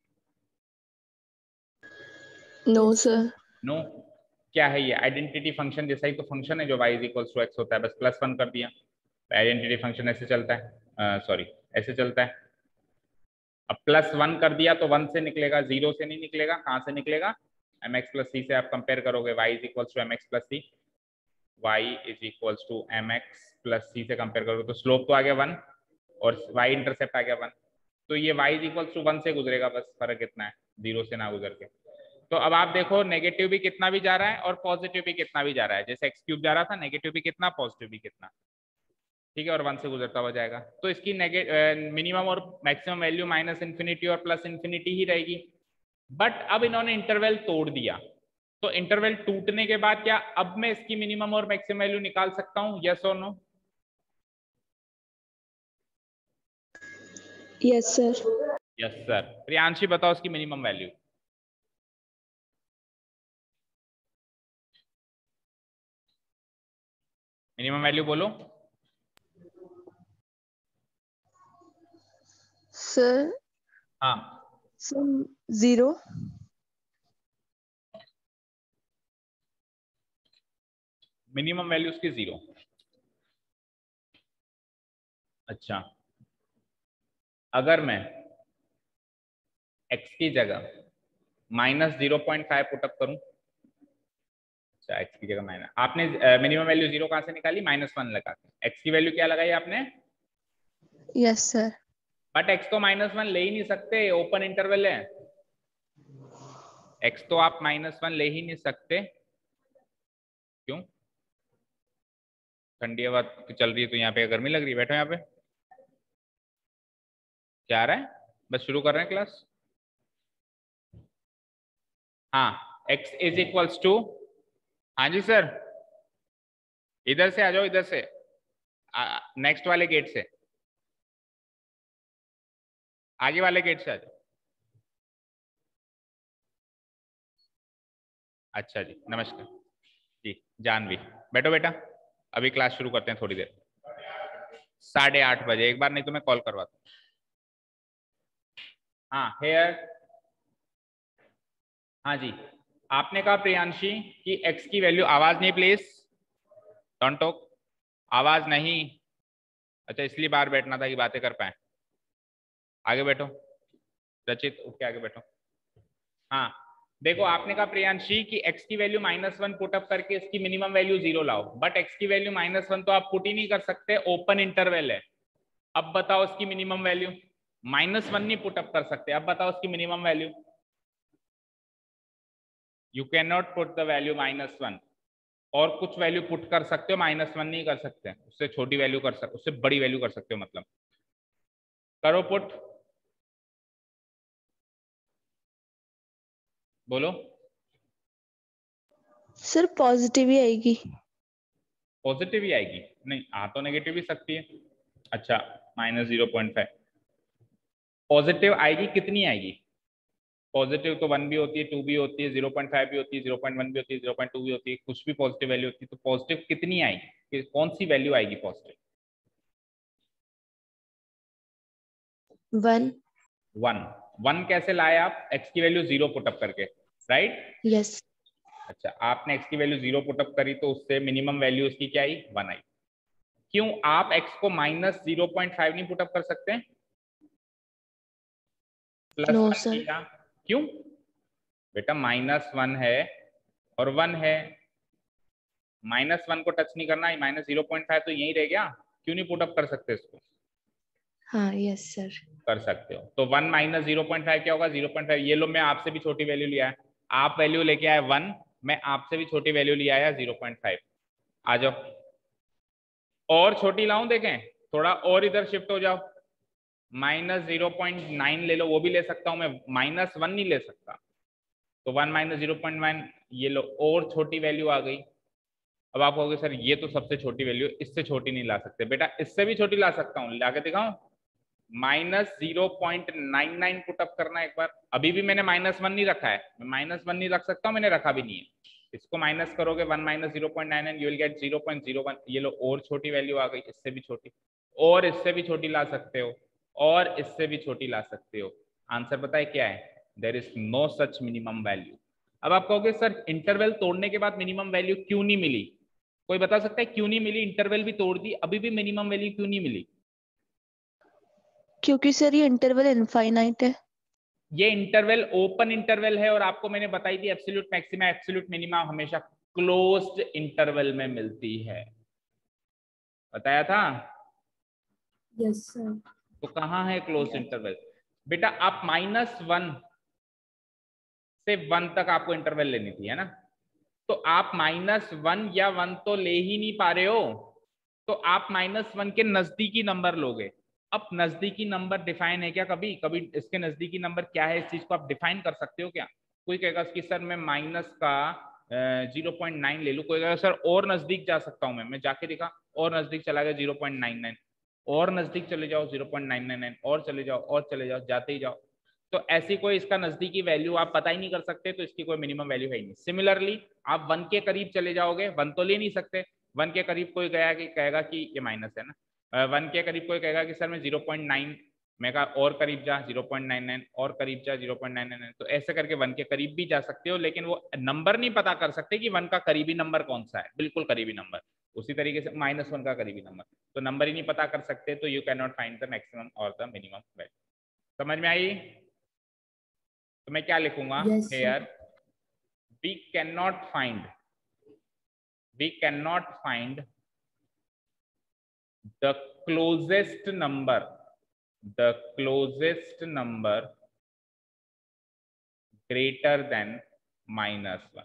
No sir.
नो, क्या है ये आइडेंटिटी फंक्शन जैसा ही तो फंक्शन है जो y इक्वल्स टू x होता है, बस +1 कर दिया, आइडेंटिटी फंक्शन ऐसे चलता है, सॉरी ऐसे चलता है। अब +1 कर दिया तो 1 से निकलेगा, 0 से नहीं निकलेगा, कहाँ से निकलेगा, mx + c से आप कंपेयर करोगे, y equals to mx + c, y is equals to mx + c से कंपेयर करोगे तो स्लोप तो आ गया 1 और y इंटरसेप्ट आ गया 1, तो ये y इक्वल्स टू 1 से गुजरेगा, बस फर्क इतना है 0 से ना गुजर के। तो अब आप देखो नेगेटिव भी कितना भी जा रहा है और पॉजिटिव भी कितना भी जा रहा है, जैसे x³ जा रहा था, नेगेटिव भी कितना, पॉजिटिव भी कितना, ठीक है, और 1 से गुजरता हुआ जाएगा, तो इसकी मिनिमम और मैक्सिमम वैल्यू माइनस इन्फिनिटी और प्लस इन्फिनिटी ही रहेगी। बट अब इन्होंने इंटरवल तोड़ दिया, तो इंटरवल टूटने के बाद क्या अब मैं इसकी मिनिमम और मैक्सिमम वैल्यू निकाल सकता हूं, यस और no?
Yes sir.
Yes sir. Priyanshi बताओ इसकी मिनिमम वैल्यू। मिनिमम वैल्यू बोलो।
सर
हाँ,
सर 0।
मिनिमम वैल्यू उसकी 0। अच्छा, अगर मैं x की जगह -0.5 पुटअप करूं, अच्छा x की जगह माइनस, आपने मिनिमम वैल्यू 0 कहां से निकाली, -1 लगा के। x की वैल्यू क्या लगाई आपने?
Yes sir.
बट x तो -1 ले ही नहीं सकते, ओपन इंटरवल है। x तो आप -1 ले ही नहीं सकते, क्यों? ठंडी हवा चल रही है तो यहाँ पे गर्मी लग रही है, बैठो यहाँ पे। क्या आ रहा है, बस शुरू कर रहे हैं क्लास। हाँ, x इज इक्वल्स टू, हाँ जी सर, इधर से आ जाओ, इधर से नेक्स्ट वाले गेट से, आगे वाले गेट से आ जाओ। अच्छा जी, नमस्कार जी, जानवी बैठो बेटा, अभी क्लास शुरू करते हैं थोड़ी देर, 8:30 बजे, एक बार नहीं तो मैं कॉल करवाता हूँ। हाँ हेयर, हाँ जी, आपने कहा प्रियांशी कि x की वैल्यू, आवाज नहीं प्लीज, डोंट टॉक, आवाज नहीं। अच्छा, इसलिए बाहर बैठना था कि बातें कर पाए। आगे बैठो, रचित उठ के आगे बैठो। हाँ देखो, आपने कहा प्रियांशी कि x की वैल्यू -1 पुटअप करके इसकी मिनिमम वैल्यू 0 लाओ, बट x की वैल्यू -1 तो आप पुट ही नहीं कर सकते, ओपन इंटरवल है। अब बताओ इसकी मिनिमम वैल्यू, -1 नहीं पुटअप कर सकते, अब बताओ इसकी minimum value. You can not put the value -1, और कुछ वैल्यू पुट कर सकते हो, -1 नहीं कर सकते, उससे छोटी वैल्यू कर सकते, उससे बड़ी वैल्यू कर सकते हो, मतलब करो पुट, बोलो।
सर पॉजिटिव ही आएगी।
पॉजिटिव ही आएगी? नहीं, आ तो नेगेटिव ही सकती है। अच्छा, -0.5 पॉजिटिव आएगी, कितनी आएगी? पॉजिटिव तो 1 भी होती है, 2 भी होती है, 0.5 भी होती है, 0.1 भी होती है, 0.2 भी होती है, कुछ भी पॉजिटिव वैल्यू होती है, तो पॉजिटिव कितनी आएगी, कौन सी वैल्यू आएगी पॉजिटिव?
1।
1 कैसे लाए आप? x की वैल्यू 0 पुटअप करके, राइट?
यस।
अच्छा, आपने x की वैल्यू 0 पुटअप करी तो उससे मिनिमम वैल्यू उसकी क्या आई, 1 आई। क्यों आप x को -0.5 नहीं पुटअप कर सकते,
नो
+1
सर।
किया, क्यों बेटा? -1 है और 1 है, -1 को टच नहीं करना, -0.5 तो यही रह गया, क्यों नहीं पुटअप कर सकते इसको?
हाँ यस सर।
कर सकते हो। तो 1 - 0.5 क्या होगा, 0.5। ये लो, मैं आपसे भी छोटी वैल्यू लिया है, आप वैल्यू लेके आए 1, मैं आपसे भी छोटी वैल्यू लिया आया 0.5। आ जाओ, और छोटी लाऊं, देखें थोड़ा और इधर शिफ्ट हो जाओ, -0.9 ले लो, वो भी ले सकता हूं मैं, -1 नहीं ले सकता, तो 1 - 0.9, ये लो और छोटी वैल्यू आ गई। अब आप कहोगे सर ये तो सबसे छोटी वैल्यू, इससे छोटी नहीं ला सकते, बेटा इससे भी छोटी ला सकता हूँ, ला के दिखाऊं? -0.99 पुटअप करना एक बार, अभी भी मैंने -1 नहीं रखा है, मैं -1 नहीं रख सकता हूँ, मैंने रखा भी नहीं है। इसको माइनस करोगे, 1 - 0.99, यू विल गेट 0.01। ये लो और छोटी वैल्यू आ गई, इससे भी छोटी, और इससे भी छोटी ला सकते हो, और इससे भी छोटी ला सकते हो। आंसर बताए क्या है? There is no such minimum value. अब आप कहोगे सर इंटरवल तोड़ने के बाद मिनिमम वैल्यू क्यों नहीं मिली? कोई बता सकता है क्यों नहीं मिली? इंटरवल भी तोड़ दी, अभी भी मिनिमम वैल्यू क्यों नहीं मिली?
क्योंकि सर ये इंटरवल इनफाइनाइट है।
ये इंटरवल ओपन इंटरवल है, और आपको मैंने बताई थी एब्सोल्यूट मैक्सिमा एब्सोल्यूट मिनिमा हमेशा क्लोज्ड इंटरवल में मिलती है, बताया था।
Yes sir.
तो कहाँ है क्लोज्ड इंटरवल? बेटा आप -1 से 1 तक आपको इंटरवल लेनी थी, है ना? तो आप -1 या 1 तो ले ही नहीं पा रहे हो, तो आप -1 के नजदीकी नंबर लोगे। अब नजदीकी नंबर डिफाइन है क्या? कभी कभी इसके नजदीकी नंबर क्या है, इस चीज को आप डिफाइन कर सकते हो क्या? कोई कहेगा कि सर मैं माइनस का 0.9 ले लूं, कोई कहेगा सर और नजदीक जा सकता हूं मैं जाके देखा और नजदीक चला गया 0.99, और नजदीक चले जाओ 0.999, और चले जाओ और चले जाओ, जाते ही जाओ। तो ऐसी कोई इसका नजदीकी वैल्यू आप पता ही नहीं कर सकते, तो इसकी कोई मिनिमम वैल्यू है ही नहीं। सिमिलरली आप 1 के करीब चले जाओगे, 1 तो ले नहीं सकते, 1 के करीब कोई गया कि कहेगा कि ये माइनस है ना, 1 के करीब कोई कहेगा कि सर मैं 0.9, मैं कहा और करीब जा 0.99, और करीब जा 0.99, तो ऐसे करके 1 के करीब भी जा सकते हो, लेकिन वो नंबर नहीं पता कर सकते कि 1 का करीबी नंबर कौन सा है, बिल्कुल करीबी नंबर। उसी तरीके से -1 का करीबी नंबर, तो नंबर ही नहीं पता कर सकते, तो you can not find the maximum और द मिनिमम वैल्यू। समझ में आई? तो मैं क्या लिखूंगा here, we can not find the closest number greater than -1।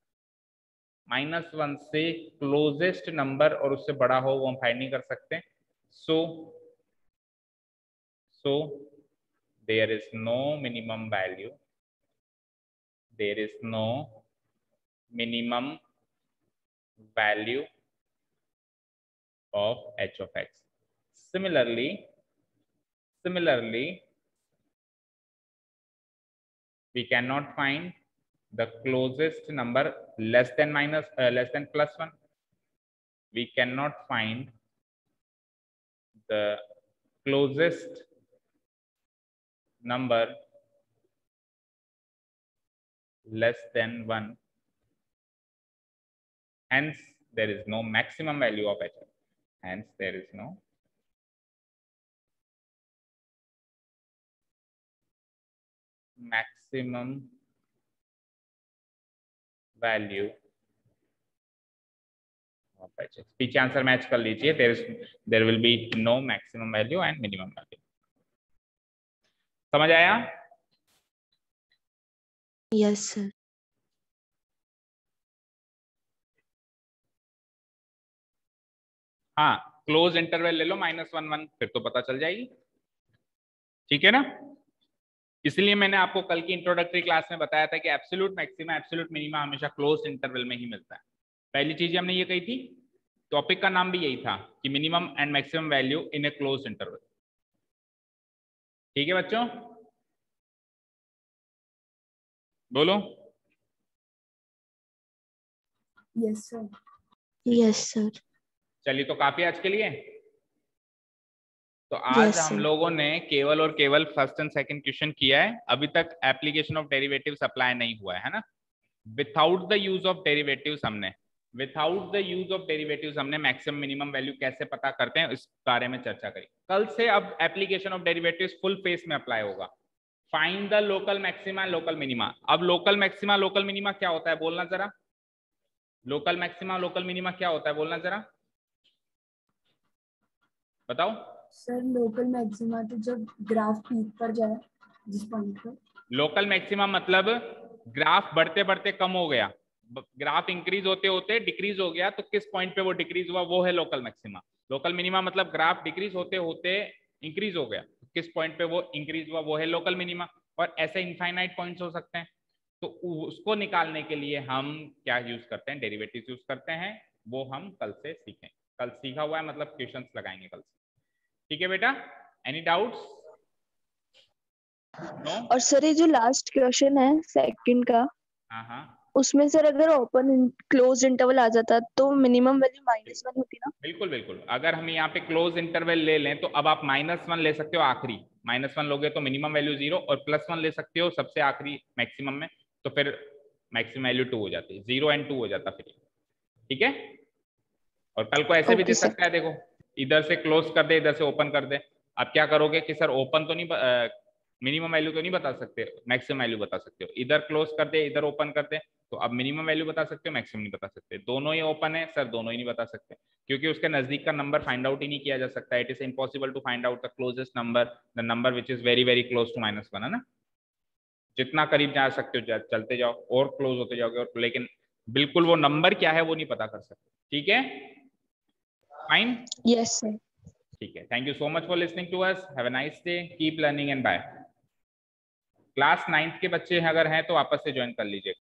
-1 से क्लोजेस्ट नंबर और उससे बड़ा हो वो हम फाइंड नहीं कर सकते। So there is no minimum value, of h of x. Similarly, we cannot find the closest number less than +1. We cannot find the closest number less than 1. Hence, there is no maximum value of h. Hence, there is no maximum value of h. पीछे answer match कर लीजिए, there will be no maximum value and minimum value. समझ आया?
Yes sir.
हाँ, close interval ले लो -1 फिर तो पता चल जाएगी, ठीक है ना? इसलिए मैंने आपको कल की इंट्रोडक्टरी क्लास में बताया था कि एब्सोल्यूट मैक्सिमा एब्सोल्यूट मिनिमा हमेशा क्लोज इंटरवल में ही मिलता है। पहली चीज हमने ये कही थी, टॉपिक का नाम भी यही था कि minimum and maximum value in a close interval. ठीक है बच्चों, बोलो।
Yes sir. Yes sir.
चलिए, तो काफी आज के लिए। तो आज हम लोगों ने केवल और केवल फर्स्ट एंड सेकंड क्वेश्चन किया है, अभी तक एप्लीकेशन ऑफ डेरिवेटिव्स अप्लाई नहीं हुआ है ना। Without the use of derivatives हमने मैक्सिमम मिनिमम वैल्यू कैसे पता करते हैं इस बारे में चर्चा करी। कल से अब application of derivatives full phase में अप्लाई होगा। Find the local maxima local minima. अब लोकल मैक्सिमा लोकल मिनिमा क्या होता है बोलना जरा, लोकल मैक्सिमा लोकल मिनिमा क्या होता है बोलना जरा, बताओ।
सर लोकल मैक्सिमा तो जब ग्राफ पीक पर जाए, जिस पॉइंट पर।
लोकल मैक्सिमा मतलब ग्राफ बढ़ते बढ़ते कम हो गया, ग्राफ इंक्रीज होते होते डिक्रीज हो गया, तो किस पॉइंट पे वो डिक्रीज हुआ वो है लोकल मैक्सिमा। लोकल मिनिमा मतलब ग्राफ डिक्रीज होते होते इंक्रीज हो गया, तो किस पॉइंट पे वो इंक्रीज हुआ वो है लोकल मिनिमा। और ऐसे इनफाइनाइट पॉइंट्स हो सकते हैं, तो उसको निकालने के लिए हम क्या यूज करते हैं, डेरिवेटिव यूज करते हैं। वो हम कल से सीखें, कल सीखा हुआ है मतलब क्वेश्चंस लगाएंगे कल से। ठीक है बेटा, एनी डाउट्स? नो?
और सर ये जो लास्ट क्वेश्चन है सेकंड का,
हाँ,
उसमें सर अगर ओपन क्लोज इंटरवल आ जाता तो मिनिमम वैल्यू -1 होती ना?
बिल्कुल बिल्कुल, अगर हम यहाँ पे क्लोज इंटरवल ले लें तो अब आप -1 ले सकते हो आखिरी, -1 लोगे तो मिनिमम वैल्यू 0, और +1 ले सकते हो सबसे आखिरी मैक्सिमम में, तो फिर मैक्सिमम वैल्यू 2 हो जाती है, 0 और 2 हो जाता फिर। ठीक है, और कल को ऐसे भी दे सकता है, देखो इधर से क्लोज कर दे इधर से ओपन कर दे। आप क्या करोगे कि सर ओपन तो नहीं, मिनिमम वैल्यू तो नहीं बता सकते, मैक्सिमम वैल्यू बता सकते हो। इधर क्लोज कर दे इधर ओपन कर दे, तो अब मिनिमम वैल्यू बता सकते हो, मैक्सिमम नहीं बता सकते। दोनों ही ओपन है सर, दोनों ही नहीं बता सकते, क्योंकि उसके नजदीक का नंबर फाइंड आउट ही नहीं किया जा सकता। It is impossible to find out the closest number, the number which is very very close to -1, है ना। जितना करीब जा सकते हो चलते जाओ और क्लोज होते जाओगे, और लेकिन बिल्कुल वो नंबर क्या है वो नहीं पता कर सकते। ठीक है, फाइन?
Yes sir.
ठीक है, thank you so much for listening to us, have a nice day, keep learning and bye. Class 9th के बच्चे अगर हैं तो वापस से ज्वाइन कर लीजिए।